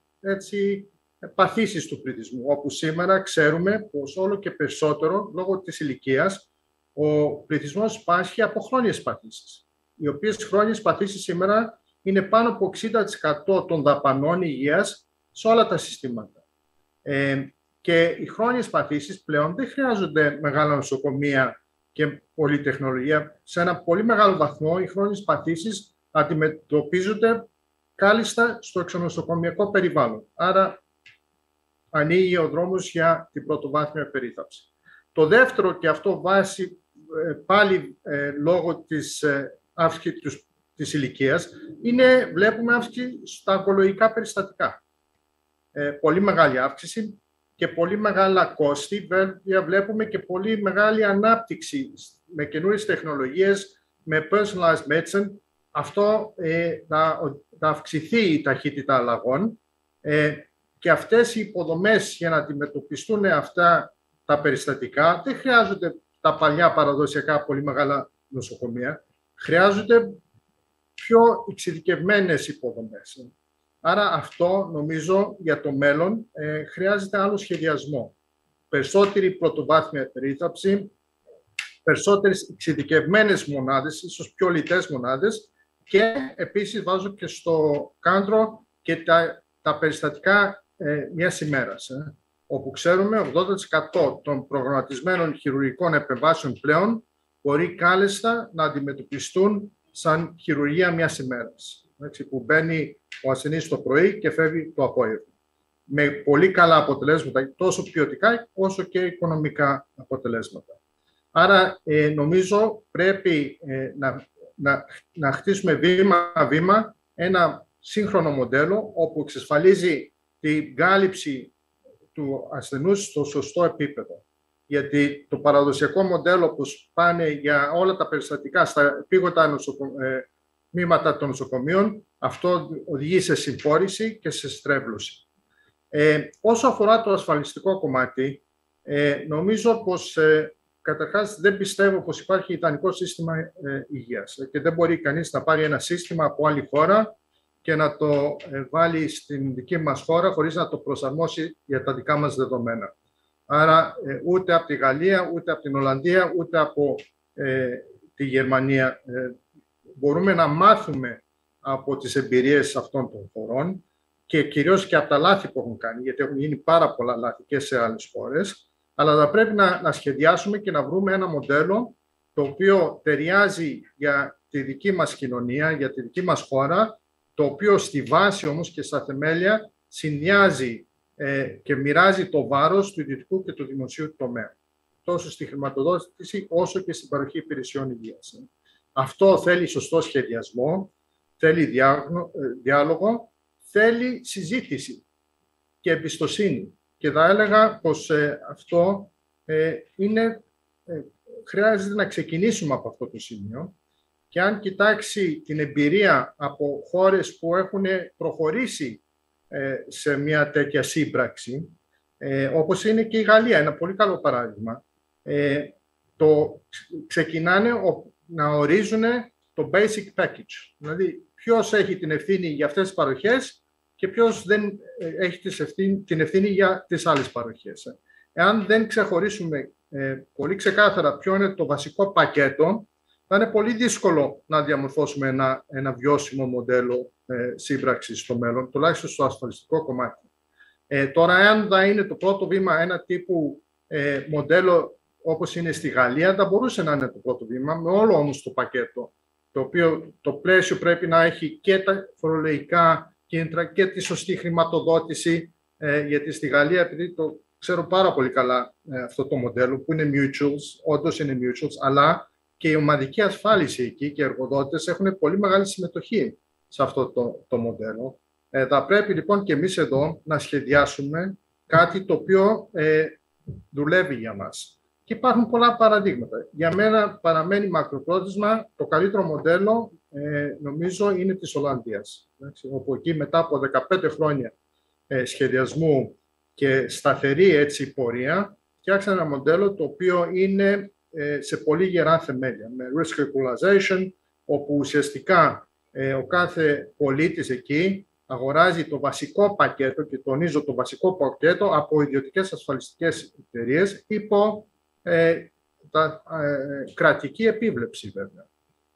παθήσεις του πληθυσμού, όπου σήμερα ξέρουμε πως όλο και περισσότερο, λόγω της ηλικίας, ο πληθυσμός πάσχει από χρόνιες παθήσεις, οι οποίες χρόνιες παθήσεις σήμερα είναι πάνω από 60% των δαπανών υγείας σε όλα τα συστήματα. Και οι χρόνιες παθήσεις πλέον δεν χρειάζονται μεγάλα νοσοκομεία και πολλή τεχνολογία. Σε ένα πολύ μεγάλο βαθμό οι χρόνιες παθήσεις αντιμετωπίζονται κάλλιστα στο εξονοσοκομιακό περιβάλλον. Άρα ανοίγει ο δρόμος για την πρωτοβάθμια περίθαλψη. Το δεύτερο, και αυτό βάσει πάλι λόγω της αύξησης της ηλικίας, βλέπουμε αύξηση στα ογκολογικά περιστατικά. Πολύ μεγάλη αύξηση και πολύ μεγάλα κόστη. Βλέπουμε και πολύ μεγάλη ανάπτυξη με καινούριες τεχνολογίες, με personalized medicine. Αυτό θα αυξηθεί η ταχύτητα αλλαγών και αυτές οι υποδομές για να αντιμετωπιστούν αυτά τα περιστατικά δεν χρειάζονται τα παλιά παραδοσιακά πολύ μεγάλα νοσοκομεία. Χρειάζονται πιο εξειδικευμένες υποδομές. Άρα αυτό, νομίζω, για το μέλλον χρειάζεται άλλο σχεδιασμό. Περισσότερη πρωτοβάθμια περίθαλψη, περισσότερες εξειδικευμένες μονάδες, ίσως πιο λιτές μονάδες, και επίσης βάζω και στο κέντρο και τα περιστατικά μιας ημέρας, όπου ξέρουμε 80% των προγραμματισμένων χειρουργικών επεμβάσεων πλέον μπορεί κάλλιστα να αντιμετωπιστούν σαν χειρουργία μιας ημέρας, που μπαίνει ο ασθενής το πρωί και φεύγει το απόγευμα. Με πολύ καλά αποτελέσματα, τόσο ποιοτικά όσο και οικονομικά αποτελέσματα. Άρα νομίζω πρέπει να χτίσουμε βήμα-βήμα ένα σύγχρονο μοντέλο όπου εξασφαλίζει την κάλυψη του ασθενούς στο σωστό επίπεδο. Γιατί το παραδοσιακό μοντέλο που πάνε για όλα τα περιστατικά στα επίγοντα τμήματα των νοσοκομείων, αυτό οδηγεί σε συμφόρηση και σε στρέβλωση. Όσο αφορά το ασφαλιστικό κομμάτι, νομίζω πως καταρχάς δεν πιστεύω πως υπάρχει ιδανικό σύστημα υγείας και δεν μπορεί κανείς να πάρει ένα σύστημα από άλλη χώρα και να το βάλει στην δική μας χώρα χωρίς να το προσαρμόσει για τα δικά μας δεδομένα. Άρα ούτε από τη Γαλλία, ούτε από την Ολλανδία, ούτε από τη Γερμανία μπορούμε να μάθουμε από τις εμπειρίες αυτών των χωρών και κυρίως και από τα λάθη που έχουν κάνει, γιατί έχουν γίνει πάρα πολλά λάθη και σε άλλες χώρες, αλλά θα πρέπει να σχεδιάσουμε και να βρούμε ένα μοντέλο το οποίο ταιριάζει για τη δική μας κοινωνία, για τη δική μας χώρα, το οποίο στη βάση όμως και στα θεμέλια συνδυάζει και μοιράζει το βάρος του ιδιωτικού και του δημοσίου τομέα, τόσο στη χρηματοδότηση όσο και στην παροχή υπηρεσιών υγείας. Αυτό θέλει σωστό σχεδιασμό, θέλει διάλογο, θέλει συζήτηση και εμπιστοσύνη. Και θα έλεγα πως αυτό χρειάζεται να ξεκινήσουμε από αυτό το σημείο. Και αν κοιτάξει την εμπειρία από χώρες που έχουν προχωρήσει σε μια τέτοια σύμπραξη, όπως είναι και η Γαλλία, ένα πολύ καλό παράδειγμα, ξεκινάνε να ορίζουν το basic package. Δηλαδή, ποιος έχει την ευθύνη για αυτές τις παροχές και ποιος δεν έχει την ευθύνη για τις άλλες παροχές. Εάν δεν ξεχωρίσουμε πολύ ξεκάθαρα ποιο είναι το βασικό πακέτο, θα είναι πολύ δύσκολο να διαμορφώσουμε ένα βιώσιμο μοντέλο σύμπραξης στο μέλλον, τουλάχιστον στο ασφαλιστικό κομμάτι. Τώρα, αν θα είναι το πρώτο βήμα ένα τύπου μοντέλο όπως είναι στη Γαλλία, θα μπορούσε να είναι το πρώτο βήμα, με όλο όμως το πακέτο, το οποίο το πλαίσιο πρέπει να έχει και τα φορολογικά κίνητρα και τη σωστή χρηματοδότηση, γιατί στη Γαλλία, επειδή το ξέρω πάρα πολύ καλά αυτό το μοντέλο, που είναι mutuals, όντως είναι mutuals, αλλά και η ομαδική ασφάλιση εκεί και οι εργοδότες έχουν πολύ μεγάλη συμμετοχή σε αυτό το μοντέλο. Θα πρέπει λοιπόν και εμείς εδώ να σχεδιάσουμε κάτι το οποίο δουλεύει για μας. Και υπάρχουν πολλά παραδείγματα. Για μένα παραμένει μακροπρόθεσμα το καλύτερο μοντέλο, νομίζω, είναι της Ολλανδίας. Όπου εκεί μετά από 15 χρόνια σχεδιασμού και σταθερή έτσι πορεία, φτιάξαν ένα μοντέλο το οποίο είναι σε πολύ γερά θεμέλια, με risk equalization, όπου ουσιαστικά ο κάθε πολίτης εκεί αγοράζει το βασικό πακέτο, και τονίζω το βασικό πακέτο, από ιδιωτικές ασφαλιστικές εταιρείες υπό κρατική επίβλεψη, βέβαια.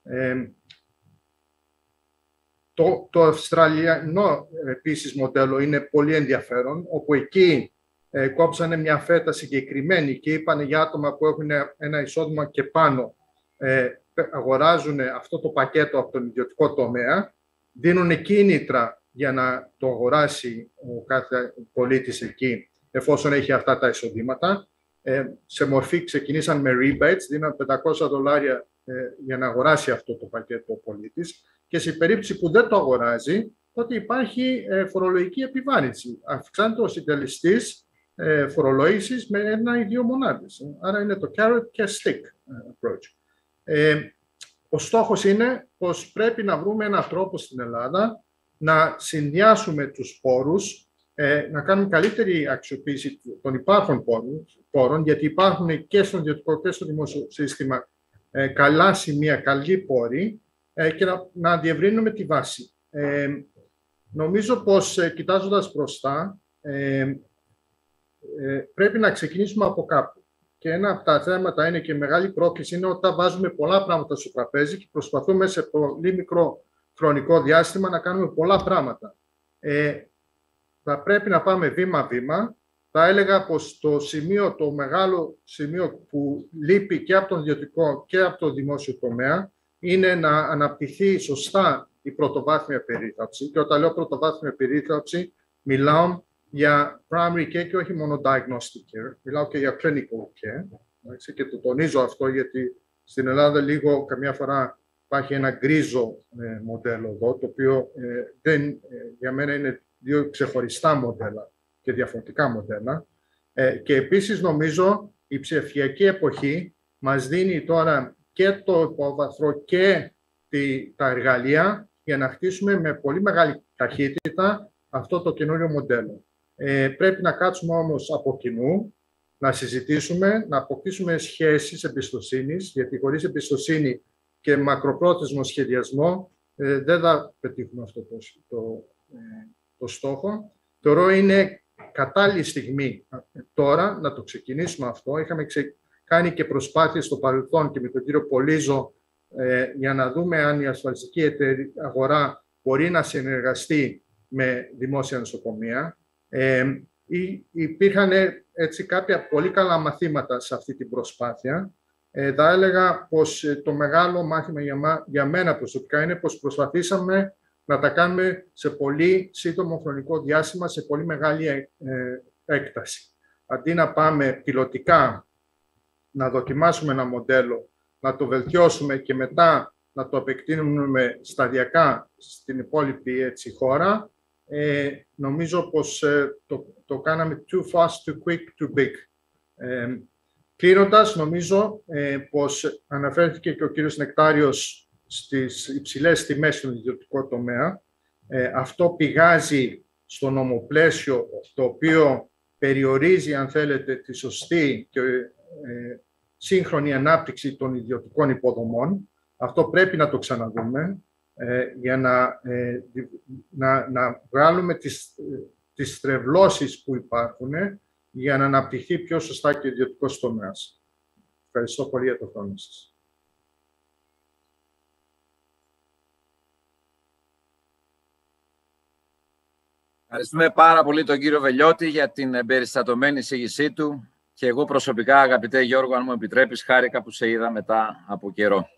Το αυστραλιανό επίσης μοντέλο είναι πολύ ενδιαφέρον, όπου εκεί κόψανε μια φέτα συγκεκριμένη και είπανε για άτομα που έχουν ένα εισόδημα και πάνω, αγοράζουν αυτό το πακέτο από τον ιδιωτικό τομέα, δίνουν κίνητρα για να το αγοράσει ο κάθε πολίτης εκεί, εφόσον έχει αυτά τα εισοδήματα. Σε μορφή ξεκινήσαν με rebates, δίναν $500 για να αγοράσει αυτό το πακέτο ο πολίτης, και σε περίπτωση που δεν το αγοράζει, τότε υπάρχει φορολογική επιβάρυνση. Αυξάνεται ο συντελεστής φορολόγησης με 1 ή 2 μονάδες. Άρα είναι το carrot και stick approach. Ο στόχος είναι πως πρέπει να βρούμε έναν τρόπο στην Ελλάδα να συνδυάσουμε τους πόρους, να κάνουμε καλύτερη αξιοποίηση των υπάρχων πόρων, γιατί υπάρχουν και στο ιδιωτικό και στο δημόσιο σύστημα καλά σημεία, καλοί πόροι, και να διευρύνουμε τη βάση. Νομίζω πως, κοιτάζοντας μπροστά, πρέπει να ξεκινήσουμε από κάπου. Και ένα από τα θέματα είναι, και μεγάλη πρόκληση, είναι όταν βάζουμε πολλά πράγματα στο τραπέζι και προσπαθούμε σε πολύ μικρό χρονικό διάστημα να κάνουμε πολλά πράγματα. Θα πρέπει να πάμε βήμα-βήμα. Θα έλεγα πως το μεγάλο σημείο που λείπει και από τον ιδιωτικό και από το δημόσιο τομέα είναι να αναπτυχθεί σωστά η πρωτοβάθμια περίθαλψη. Και όταν λέω πρωτοβάθμια περίθαλψη, μιλάω για primary care και όχι μόνο diagnostic care. Μιλάω και για clinical care. Και το τονίζω αυτό, γιατί στην Ελλάδα λίγο καμιά φορά υπάρχει ένα γκρίζο μοντέλο εδώ, το οποίο για μένα είναι 2 ξεχωριστά μοντέλα και διαφορετικά μοντέλα. Και επίσης νομίζω η ψηφιακή εποχή μας δίνει τώρα και το υπόβαθρο και τα εργαλεία για να χτίσουμε με πολύ μεγάλη ταχύτητα αυτό το καινούριο μοντέλο. Πρέπει να κάτσουμε όμως από κοινού, να συζητήσουμε, να αποκτήσουμε σχέσεις εμπιστοσύνης, γιατί χωρίς εμπιστοσύνη και μακροπρόθεσμο σχεδιασμό δεν θα πετύχουμε αυτό το στόχο. Θεωρώ είναι κατάλληλη στιγμή τώρα να το ξεκινήσουμε αυτό. Είχαμε κάνει και προσπάθειες στο παρελθόν και με τον κύριο Πολύζο για να δούμε αν η ασφαλιστική αγορά μπορεί να συνεργαστεί με δημόσια νοσοκομεία. Υπήρχαν έτσι κάποια πολύ καλά μαθήματα σε αυτή την προσπάθεια. Θα έλεγα πως το μεγάλο μάθημα για μένα προσωπικά είναι πως προσπαθήσαμε να τα κάνουμε σε πολύ σύντομο χρονικό διάστημα, σε πολύ μεγάλη έκταση. Αντί να πάμε πιλωτικά, να δοκιμάσουμε ένα μοντέλο, να το βελτιώσουμε και μετά να το επεκτείνουμε σταδιακά στην υπόλοιπη χώρα, νομίζω πως το κάναμε too fast, too quick, too big. Κλείνοντας, νομίζω πως αναφέρθηκε και ο κύριος Νεκτάριος στις υψηλές τιμές στον ιδιωτικό τομέα. Αυτό πηγάζει στο νομοπλαίσιο, το οποίο περιορίζει, αν θέλετε, τη σωστή και σύγχρονη ανάπτυξη των ιδιωτικών υποδομών. Αυτό πρέπει να το ξαναδούμε για να βγάλουμε τις στρεβλώσεις που υπάρχουν για να αναπτυχθεί πιο σωστά και ο ιδιωτικός τομέας. Ευχαριστώ πολύ για το χρόνο σας. Ευχαριστούμε πάρα πολύ τον κύριο Βελιώτη για την εμπεριστατωμένη εισήγησή του και εγώ προσωπικά, αγαπητέ Γιώργο, αν μου επιτρέπεις, χάρηκα που σε είδα μετά από καιρό.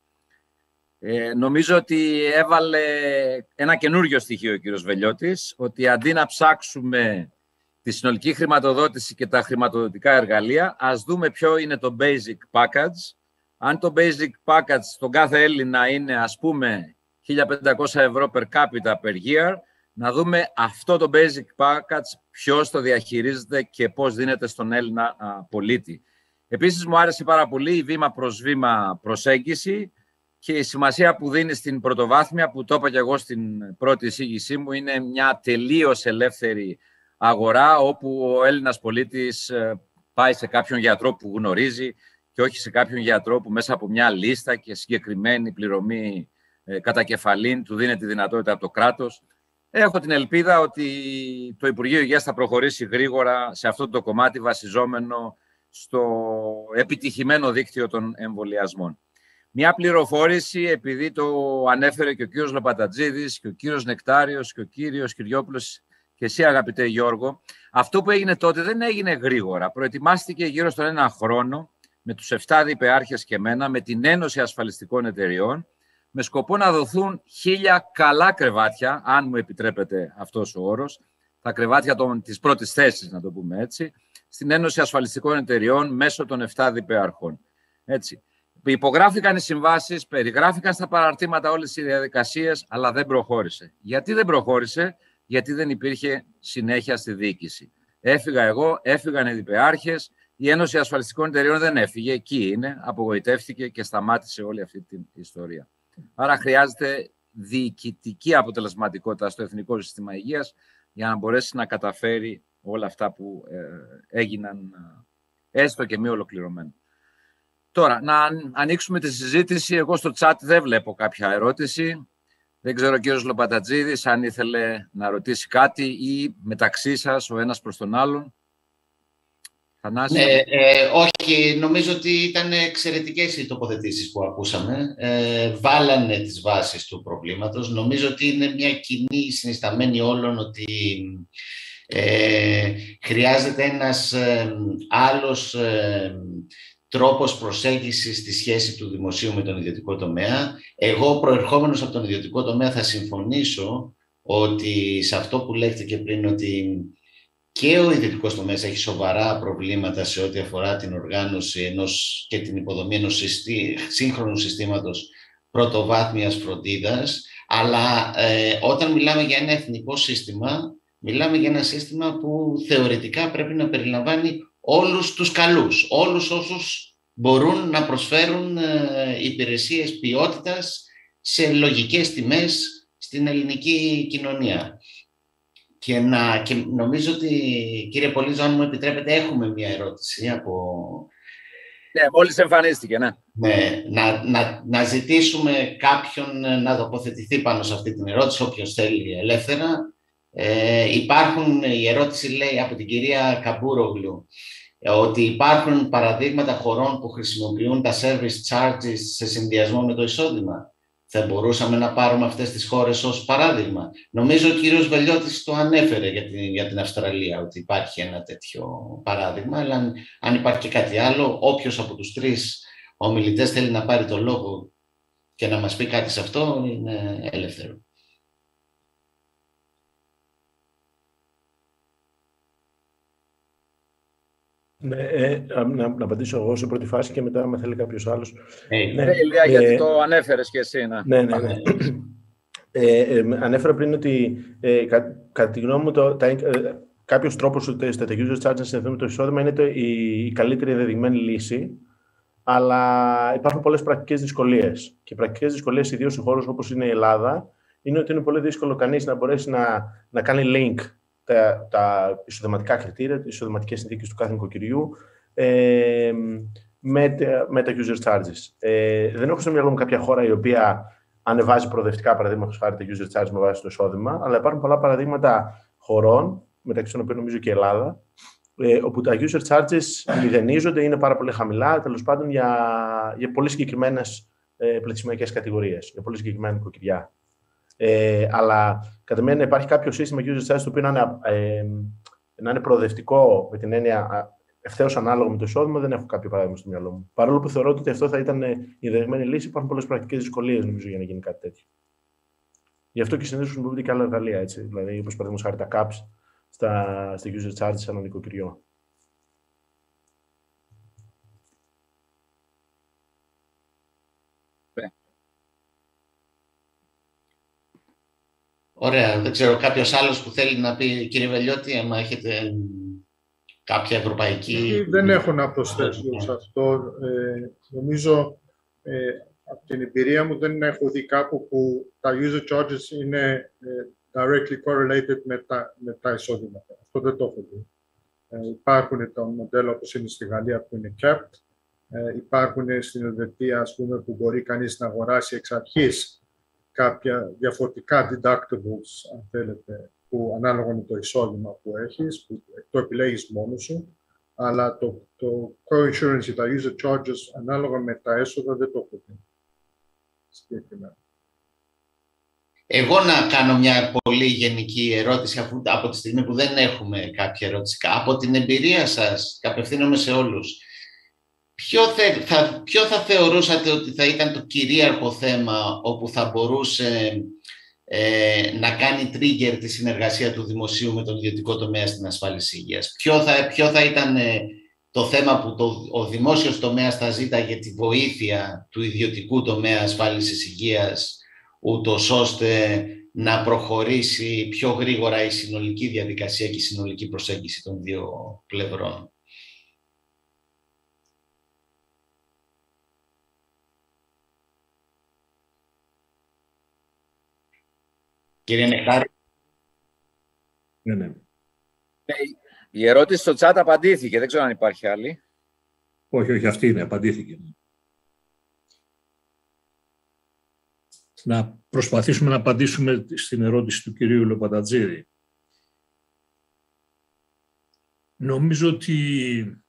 Νομίζω ότι έβαλε ένα καινούριο στοιχείο ο κύριος Βελιώτης, ότι αντί να ψάξουμε τη συνολική χρηματοδότηση και τα χρηματοδοτικά εργαλεία, ας δούμε ποιο είναι το basic package. Αν το basic package στον κάθε Έλληνα είναι, ας πούμε, 1.500 ευρώ per capita per year, να δούμε αυτό το basic package ποιος το διαχειρίζεται και πώς δίνεται στον Έλληνα πολίτη. Επίσης, μου άρεσε πάρα πολύ η βήμα προς βήμα προσέγγιση και η σημασία που δίνει στην πρωτοβάθμια, που το είπα και εγώ στην πρώτη εισήγησή μου, είναι μια τελείως ελεύθερη αγορά, όπου ο Έλληνας πολίτης πάει σε κάποιον γιατρό που γνωρίζει και όχι σε κάποιον γιατρό που μέσα από μια λίστα και συγκεκριμένη πληρωμή κατά κεφαλήν του δίνει τη δυνατότητα από το κράτος. Έχω την ελπίδα ότι το Υπουργείο Υγείας θα προχωρήσει γρήγορα σε αυτό το κομμάτι, βασιζόμενο στο επιτυχημένο δίκτυο των εμβολιασμών. Μια πληροφόρηση, επειδή το ανέφερε και ο κύριος Λοπατατζίδης και ο κύριος Νεκτάριος και ο κύριος Κυριόπουλος και εσύ, αγαπητέ Γιώργο, αυτό που έγινε τότε δεν έγινε γρήγορα. Προετοιμάστηκε γύρω στον 1 χρόνο με τους 7 διπεάρχες και εμένα, με την Ένωση Ασφαλιστικών Εταιριών, με σκοπό να δοθούν 1.000 καλά κρεβάτια, αν μου επιτρέπετε αυτός ο όρος, τα κρεβάτια της πρώτης θέσης, να το πούμε έτσι, στην Ένωση Ασφαλιστικών Εταιριών μέσω των 7 διπεαρχών. Έτσι. Υπογράφηκαν οι συμβάσεις, περιγράφηκαν στα παραρτήματα όλες οι διαδικασίες, αλλά δεν προχώρησε. Γιατί δεν προχώρησε? Γιατί δεν υπήρχε συνέχεια στη διοίκηση. Έφυγα εγώ, έφυγαν οι διπεάρχες, η Ένωση Ασφαλιστικών Εταιριών δεν έφυγε, εκεί είναι, απογοητεύτηκε και σταμάτησε όλη αυτή την ιστορία. Άρα χρειάζεται διοικητική αποτελεσματικότητα στο Εθνικό Σύστημα Υγείας για να μπορέσει να καταφέρει όλα αυτά που έγιναν έστω και μη ολοκληρωμένα. Τώρα, να ανοίξουμε τη συζήτηση. Εγώ στο chat δεν βλέπω κάποια ερώτηση. Δεν ξέρω ο κύριος Λοπατατζίδης αν ήθελε να ρωτήσει κάτι ή μεταξύ σας ο ένας προς τον άλλον. Όχι, νομίζω ότι ήταν εξαιρετικές οι τοποθετήσεις που ακούσαμε. Βάλανε τις βάσεις του προβλήματος. Νομίζω ότι είναι μια κοινή συνισταμένη όλων ότι χρειάζεται ένας άλλος τρόπος προσέγγισης στη σχέση του δημοσίου με τον ιδιωτικό τομέα. Εγώ, προερχόμενος από τον ιδιωτικό τομέα, θα συμφωνήσω ότι σε αυτό που λέχθηκε πριν, ότι και ο ιδιωτικός τομέας έχει σοβαρά προβλήματα σε ό,τι αφορά την οργάνωση και την υποδομή ενός σύγχρονου συστήματος πρωτοβάθμιας φροντίδας, αλλά όταν μιλάμε για ένα εθνικό σύστημα, μιλάμε για ένα σύστημα που θεωρητικά πρέπει να περιλαμβάνει όλους τους καλούς, όλους όσους μπορούν να προσφέρουν υπηρεσίες ποιότητας σε λογικές τιμές στην ελληνική κοινωνία. Και νομίζω ότι, κύριε Πολύζο, αν μου επιτρέπετε, έχουμε μια ερώτηση από... Ναι, μόλις εμφανίστηκε, ναι. Ναι, να ζητήσουμε κάποιον να τοποθετηθεί πάνω σε αυτή την ερώτηση, όποιος θέλει ελεύθερα. Η ερώτηση λέει από την κυρία Καμπούρογλου ότι υπάρχουν παραδείγματα χωρών που χρησιμοποιούν τα service charges σε συνδυασμό με το εισόδημα. Θα μπορούσαμε να πάρουμε αυτές τις χώρες ως παράδειγμα. Νομίζω ο κύριος Βελιώτης το ανέφερε για την Αυστραλία, ότι υπάρχει ένα τέτοιο παράδειγμα, αλλά αν υπάρχει και κάτι άλλο, όποιος από τους τρεις ομιλητές θέλει να πάρει το λόγο και να μας πει κάτι σε αυτό, είναι ελεύθερο. Να απαντήσω εγώ σε πρώτη φάση και μετά, αν θέλει κάποιος άλλος. Ηλία, γιατί το ανέφερες και εσύ. Ναι. Ανέφερα πριν ότι κατά τη γνώμη μου κάποιος τρόπος στα user charges να συνδεθούν με το εισόδημα είναι η καλύτερη ενδεδειγμένη λύση, αλλά υπάρχουν πολλές πρακτικές δυσκολίες. Και οι πρακτικές δυσκολίες, ιδίως σε χώρους όπως είναι η Ελλάδα, είναι ότι είναι πολύ δύσκολο κανείς να μπορέσει να κάνει link τα εισοδηματικά κριτήρια, τις εισοδηματικές συνθήκες του κάθε νοικοκυριού με τα user charges. Δεν έχω στο μυαλό μου κάποια χώρα η οποία ανεβάζει προοδευτικά, παραδείγματος χάρη, τα user charges με βάση το εισόδημα, αλλά υπάρχουν πολλά παραδείγματα χωρών, μεταξύ των οποίων νομίζω και η Ελλάδα, όπου τα user charges μηδενίζονται, είναι πάρα πολύ χαμηλά, τέλος πάντων για πολύ συγκεκριμένες πληθυσμιακές κατηγορίες, για πολύ συγκεκριμένα νοικοκυριά. Αλλά κατά μένα υπάρχει κάποιο σύστημα user charge το οποίο να είναι προοδευτικό με την έννοια ευθέως ανάλογο με το εισόδημα, δεν έχω κάποιο παράδειγμα στο μυαλό μου. Παρόλο που θεωρώ ότι αυτό θα ήταν η ενδεδειγμένη λύση, υπάρχουν πολλές πρακτικές δυσκολίες νομίζω για να γίνει κάτι τέτοιο. Γι' αυτό και συνήθως χρησιμοποιούνται και άλλα εργαλεία, έτσι. Δηλαδή, όπως παραδείγματος χάρη τα caps στα user charge σε ένα νοικοκυριό. Ωραία. Δεν ξέρω, κάποιος άλλος που θέλει να πει, κύριε Βελιώτη, άμα έχετε κάποια ευρωπαϊκή... Δεν έχω να προσθέσω σε αυτό. Νομίζω, από την εμπειρία μου, δεν έχω δει κάπου που τα user charges είναι directly correlated με τα εισόδηματα. Αυτό δεν το έχω δει. Υπάρχουν τα μοντέλα όπως είναι στη Γαλλία που είναι capped. Υπάρχουν στην Ελβετία, ας πούμε, που μπορεί κανείς να αγοράσει εξ αρχής κάποια διαφορετικά deductibles, αν θέλετε, που ανάλογα με το εισόδημα που έχεις, που το επιλέγεις μόνος σου, αλλά το co-insurance ή τα user charges ανάλογα με τα έσοδα δεν το έχω δει. Συγκεκριμένα. Εγώ να κάνω μια πολύ γενική ερώτηση, αφού από τη στιγμή που δεν έχουμε κάποια ερώτηση. Από την εμπειρία σας, και απευθύνομαι σε όλους, ποιο θα θεωρούσατε ότι θα ήταν το κυρίαρχο θέμα όπου θα μπορούσε να κάνει trigger τη συνεργασία του δημοσίου με τον ιδιωτικό τομέα στην ασφάλιση υγείας? Ποιο θα ήταν το θέμα που ο δημόσιος τομέας θα ζήταγε τη βοήθεια του ιδιωτικού τομέα ασφάλισης υγείας, ούτως ώστε να προχωρήσει πιο γρήγορα η συνολική διαδικασία και η συνολική προσέγγιση των δύο πλευρών? Κύριε Νεκτάρη. Ναι. Η ερώτηση στο chat απαντήθηκε. Δεν ξέρω αν υπάρχει άλλη. Όχι, αυτή είναι. Απαντήθηκε. Να προσπαθήσουμε να απαντήσουμε στην ερώτηση του κυρίου Λοπαντατζίδη. Νομίζω ότι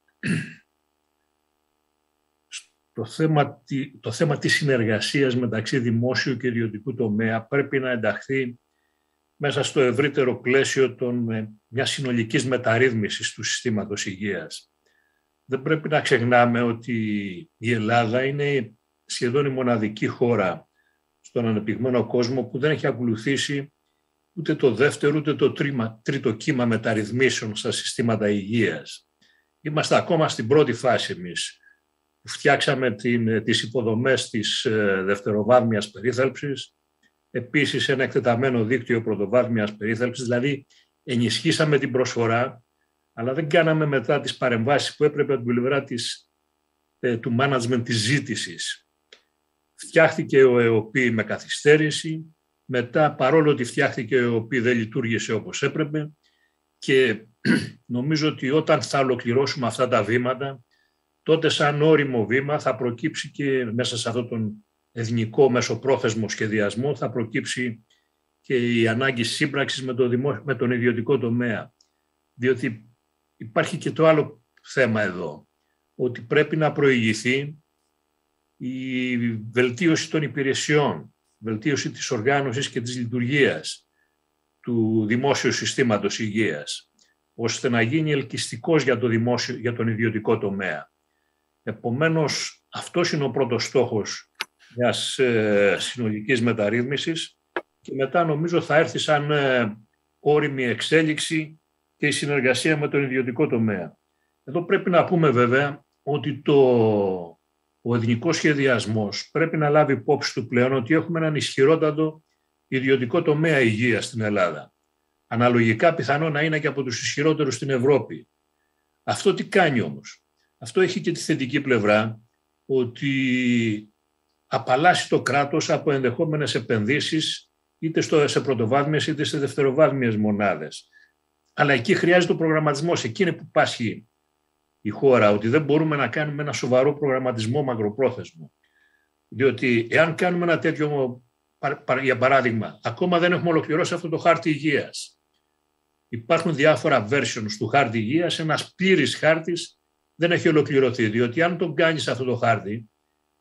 το θέμα της συνεργασίας μεταξύ δημόσιου και ιδιωτικού τομέα πρέπει να ενταχθεί μέσα στο ευρύτερο πλαίσιο μιας συνολικής μεταρρύθμισης του συστήματος υγείας. Δεν πρέπει να ξεχνάμε ότι η Ελλάδα είναι σχεδόν η μοναδική χώρα στον ανεπτυγμένο κόσμο που δεν έχει ακολουθήσει ούτε το δεύτερο ούτε το τρίτο κύμα μεταρρυθμίσεων στα συστήματα υγείας. Είμαστε ακόμα στην πρώτη φάση εμείς, που φτιάξαμε τις υποδομές της δευτεροβάθμιας περίθαλψης, επίσης ένα εκτεταμένο δίκτυο πρωτοβάθμιας περίθαλψης, δηλαδή ενισχύσαμε την προσφορά, αλλά δεν κάναμε μετά τις παρεμβάσεις που έπρεπε από την πλευρά του management της ζήτησης. Φτιάχτηκε ο ΕΟΠΗ με καθυστέρηση, μετά παρόλο ότι φτιάχτηκε ο ΕΟΠΗ δεν λειτουργήσε όπως έπρεπε και νομίζω ότι όταν θα ολοκληρώσουμε αυτά τα βήματα, τότε σαν όριμο βήμα θα προκύψει και μέσα σε αυτόν τον εθνικό μεσοπρόθεσμο σχεδιασμό θα προκύψει και η ανάγκη σύμπραξης με τον ιδιωτικό τομέα. Διότι υπάρχει και το άλλο θέμα εδώ, ότι πρέπει να προηγηθεί η βελτίωση των υπηρεσιών, βελτίωση της οργάνωσης και της λειτουργίας του δημόσιου συστήματος υγείας, ώστε να γίνει ελκυστικός για τον ιδιωτικό τομέα. Επομένως, αυτός είναι ο πρώτος στόχος μιας συνολικής μεταρρύθμισης και μετά νομίζω θα έρθει σαν όριμη εξέλιξη και η συνεργασία με τον ιδιωτικό τομέα. Εδώ πρέπει να πούμε βέβαια ότι ο εθνικός σχεδιασμός πρέπει να λάβει υπόψη του πλέον ότι έχουμε έναν ισχυρότατο ιδιωτικό τομέα υγείας στην Ελλάδα. Αναλογικά πιθανό να είναι και από τους ισχυρότερους στην Ευρώπη. Αυτό τι κάνει όμως? Αυτό έχει και τη θετική πλευρά ότι απαλλάσσει το κράτος από ενδεχόμενες επενδύσεις είτε σε πρωτοβάθμιες είτε σε δευτεροβάθμιες μονάδες. Αλλά εκεί χρειάζεται ο προγραμματισμός. Εκεί είναι που πάσχει η χώρα, ότι δεν μπορούμε να κάνουμε ένα σοβαρό προγραμματισμό μακροπρόθεσμο. Διότι εάν κάνουμε ένα τέτοιο, για παράδειγμα, ακόμα δεν έχουμε ολοκληρώσει αυτό το χάρτη υγείας. Υπάρχουν διάφορα versions του χάρτη υγείας, ένας πλήρης χάρτης δεν έχει ολοκληρωθεί. Διότι αν τον κάνεις αυτό το χάρτη,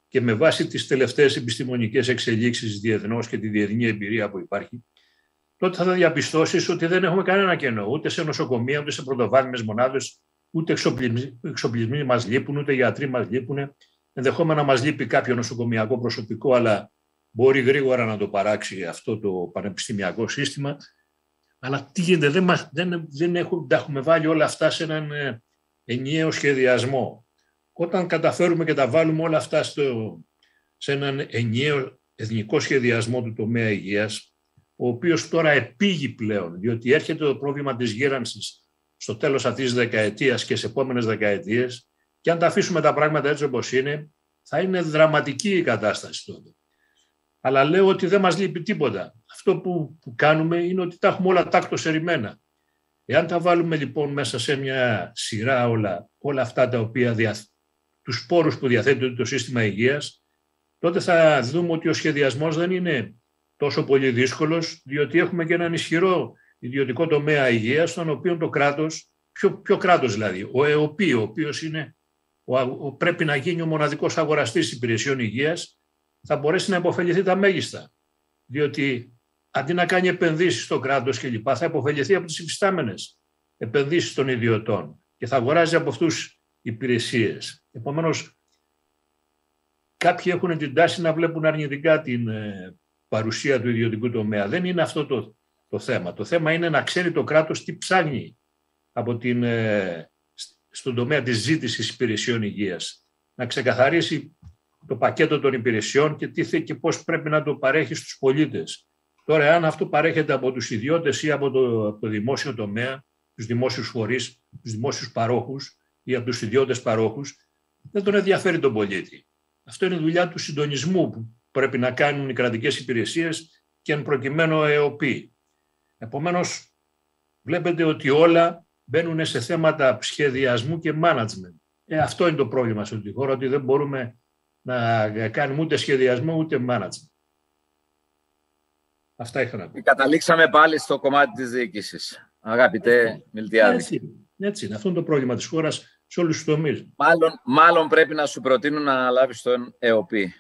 και με βάση τις τελευταίες επιστημονικές εξελίξεις διεθνώς και τη διεθνή εμπειρία που υπάρχει, τότε θα διαπιστώσεις ότι δεν έχουμε κανένα κενό, ούτε σε νοσοκομεία, ούτε σε πρωτοβάθμιες μονάδες, ούτε εξοπλισμοί μας λείπουν, ούτε γιατροί μας λείπουν. Ενδεχόμενα μας λείπει κάποιο νοσοκομιακό προσωπικό, αλλά μπορεί γρήγορα να το παράξει αυτό το πανεπιστημιακό σύστημα. Αλλά τι γίνεται, τα έχουμε βάλει όλα αυτά σε έναν ενιαίο σχεδιασμό. Όταν καταφέρουμε και τα βάλουμε όλα αυτά σε έναν ενιαίο εθνικό σχεδιασμό του τομέα υγείας, ο οποίος τώρα επήγει πλέον, διότι έρχεται το πρόβλημα της γέρανσης στο τέλος αυτής της δεκαετίας και σε επόμενες δεκαετίες, και αν τα αφήσουμε τα πράγματα έτσι όπως είναι, θα είναι δραματική η κατάσταση τότε. Αλλά λέω ότι δεν μας λείπει τίποτα. Αυτό που κάνουμε είναι ότι τα έχουμε όλα τάκτως ερημένα. Εάν τα βάλουμε λοιπόν μέσα σε μια σειρά όλα αυτά τα οποία τους πόρους που διαθέτει το σύστημα υγείας, τότε θα δούμε ότι ο σχεδιασμός δεν είναι τόσο πολύ δύσκολος, διότι έχουμε και έναν ισχυρό ιδιωτικό τομέα υγείας, στον οποίο το κράτος, ποιο κράτος δηλαδή, ο ΕΟΠΗ, ο οποίος πρέπει να γίνει ο μοναδικός αγοραστής υπηρεσιών υγείας, θα μπορέσει να υποφεληθεί τα μέγιστα. Διότι αντί να κάνει επενδύσεις στο κράτος και λοιπά, θα υποφεληθεί από τις υφιστάμενες επενδύσεις των ιδιωτών και θα αγοράζει από αυτούς υπηρεσίες. Επομένως, κάποιοι έχουν την τάση να βλέπουν αρνητικά την παρουσία του ιδιωτικού τομέα. Δεν είναι αυτό το θέμα. Το θέμα είναι να ξέρει το κράτος τι ψάχνει στον τομέα της ζήτησης υπηρεσιών υγείας. Να ξεκαθαρίσει το πακέτο των υπηρεσιών και πώς πρέπει να το παρέχει στους πολίτες. Τώρα, αν αυτό παρέχεται από τους ιδιώτες ή από το δημόσιο τομέα, τους δημόσιους φορείς, τους δημόσιους παρόχους ή από τους ιδιώτες παρόχους, δεν τον ενδιαφέρει τον πολίτη. Αυτό είναι δουλειά του συντονισμού που πρέπει να κάνουν οι κρατικές υπηρεσίες και εν προκειμένου ο ΕΟΠΗ. Επομένως, βλέπετε ότι όλα μπαίνουν σε θέματα σχεδιασμού και management. Αυτό είναι το πρόβλημα σε αυτή τη χώρα, ότι δεν μπορούμε να κάνουμε ούτε σχεδιασμό ούτε management. Αυτά είχα να πω. Καταλήξαμε πάλι στο κομμάτι της διοίκησης, αγαπητέ Μιλτιάδη. Έτσι είναι. Αυτό είναι το πρόβλημα της χώρας σε όλους τους τομείς. Μάλλον πρέπει να σου προτείνουν να αναλάβεις τον ΕΟΠΗ.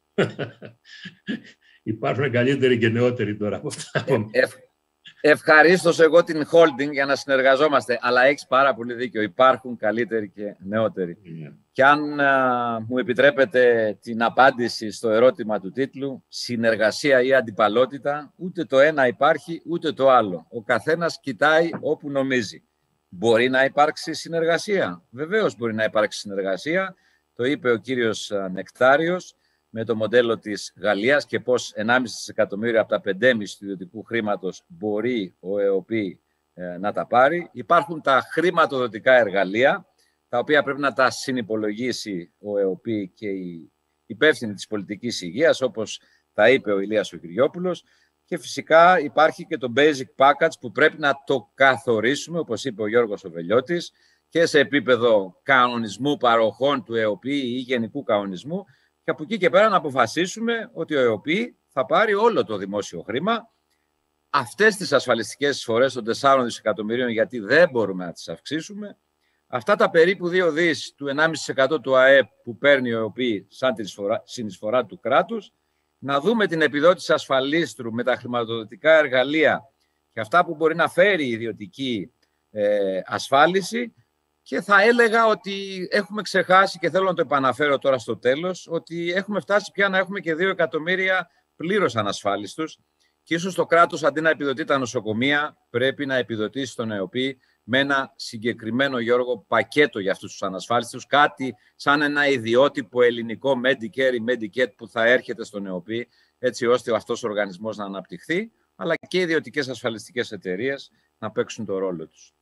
Υπάρχουν καλύτεροι και νεότεροι τώρα από αυτά. Ευχαρίστως εγώ την holding για να συνεργαζόμαστε, αλλά έχεις πάρα πολύ δίκιο. Υπάρχουν καλύτεροι και νεότεροι. Και αν μου επιτρέπετε την απάντηση στο ερώτημα του τίτλου, συνεργασία ή αντιπαλότητα, ούτε το ένα υπάρχει, ούτε το άλλο. Ο καθένας κοιτάει όπου νομίζει. Μπορεί να υπάρξει συνεργασία. Βεβαίως μπορεί να υπάρξει συνεργασία. Το είπε ο κύριος Νεκτάριος με το μοντέλο της Γαλλίας και πώς 1,5 δισεκατομμύρια από τα 5,5 του ιδιωτικού χρήματος μπορεί ο ΕΟΠΗ να τα πάρει. Υπάρχουν τα χρηματοδοτικά εργαλεία, τα οποία πρέπει να τα συνυπολογίσει ο ΕΟΠΗ και η υπεύθυνη της πολιτικής υγείας, όπως τα είπε ο Ηλίας ο Κυριόπουλος. Και φυσικά υπάρχει και το basic package που πρέπει να το καθορίσουμε, όπως είπε ο Γιώργος ο Βελιώτης, και σε επίπεδο κανονισμού παροχών του ΕΟΠΗ ή γενικού κανονισμού, και από εκεί και πέρα να αποφασίσουμε ότι ο ΕΟΠΗ θα πάρει όλο το δημόσιο χρήμα, αυτές τις ασφαλιστικές εισφορές των 4 δισεκατομμυρίων, γιατί δεν μπορούμε να τις αυξήσουμε, αυτά τα περίπου 2 δις του 1,5% του ΑΕΠ που παίρνει ο ΕΟΠΗ σαν την συνεισφορά του κράτους, να δούμε την επιδότηση ασφαλίστρου με τα χρηματοδοτικά εργαλεία και αυτά που μπορεί να φέρει η ιδιωτική ασφάλιση. Και θα έλεγα ότι έχουμε ξεχάσει, και θέλω να το επαναφέρω τώρα στο τέλος, ότι έχουμε φτάσει πια να έχουμε και 2 εκατομμύρια πλήρως ανασφάλιστους και ίσως το κράτος αντί να επιδοτεί τα νοσοκομεία πρέπει να επιδοτήσει τον ΕΟΠΗ με ένα συγκεκριμένο, Γιώργο, πακέτο για αυτούς τους ανασφάλιστους, κάτι σαν ένα ιδιότυπο ελληνικό Medicare ή Medicaid που θα έρχεται στον ΕΟΠΗ, έτσι ώστε αυτός ο οργανισμός να αναπτυχθεί, αλλά και οι ιδιωτικές ασφαλιστικές εταιρείες να παίξουν το ρόλο τους.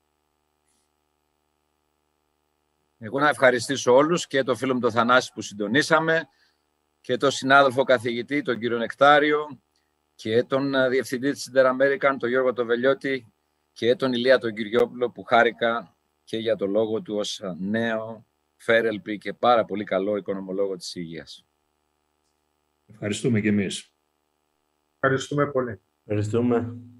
Εγώ να ευχαριστήσω όλους και το φίλο μου τον Θανάση που συντονίσαμε και τον συνάδελφο καθηγητή, τον κύριο Νεκτάριο και τον διευθυντή της Interamerican, τον Γιώργο τον Βελιώτη και τον Ηλία τον Κυριόπουλο που χάρηκα και για το λόγο του ως νέο φέρελπη και πάρα πολύ καλό οικονομολόγο της υγείας. Ευχαριστούμε και εμείς. Ευχαριστούμε πολύ. Ευχαριστούμε.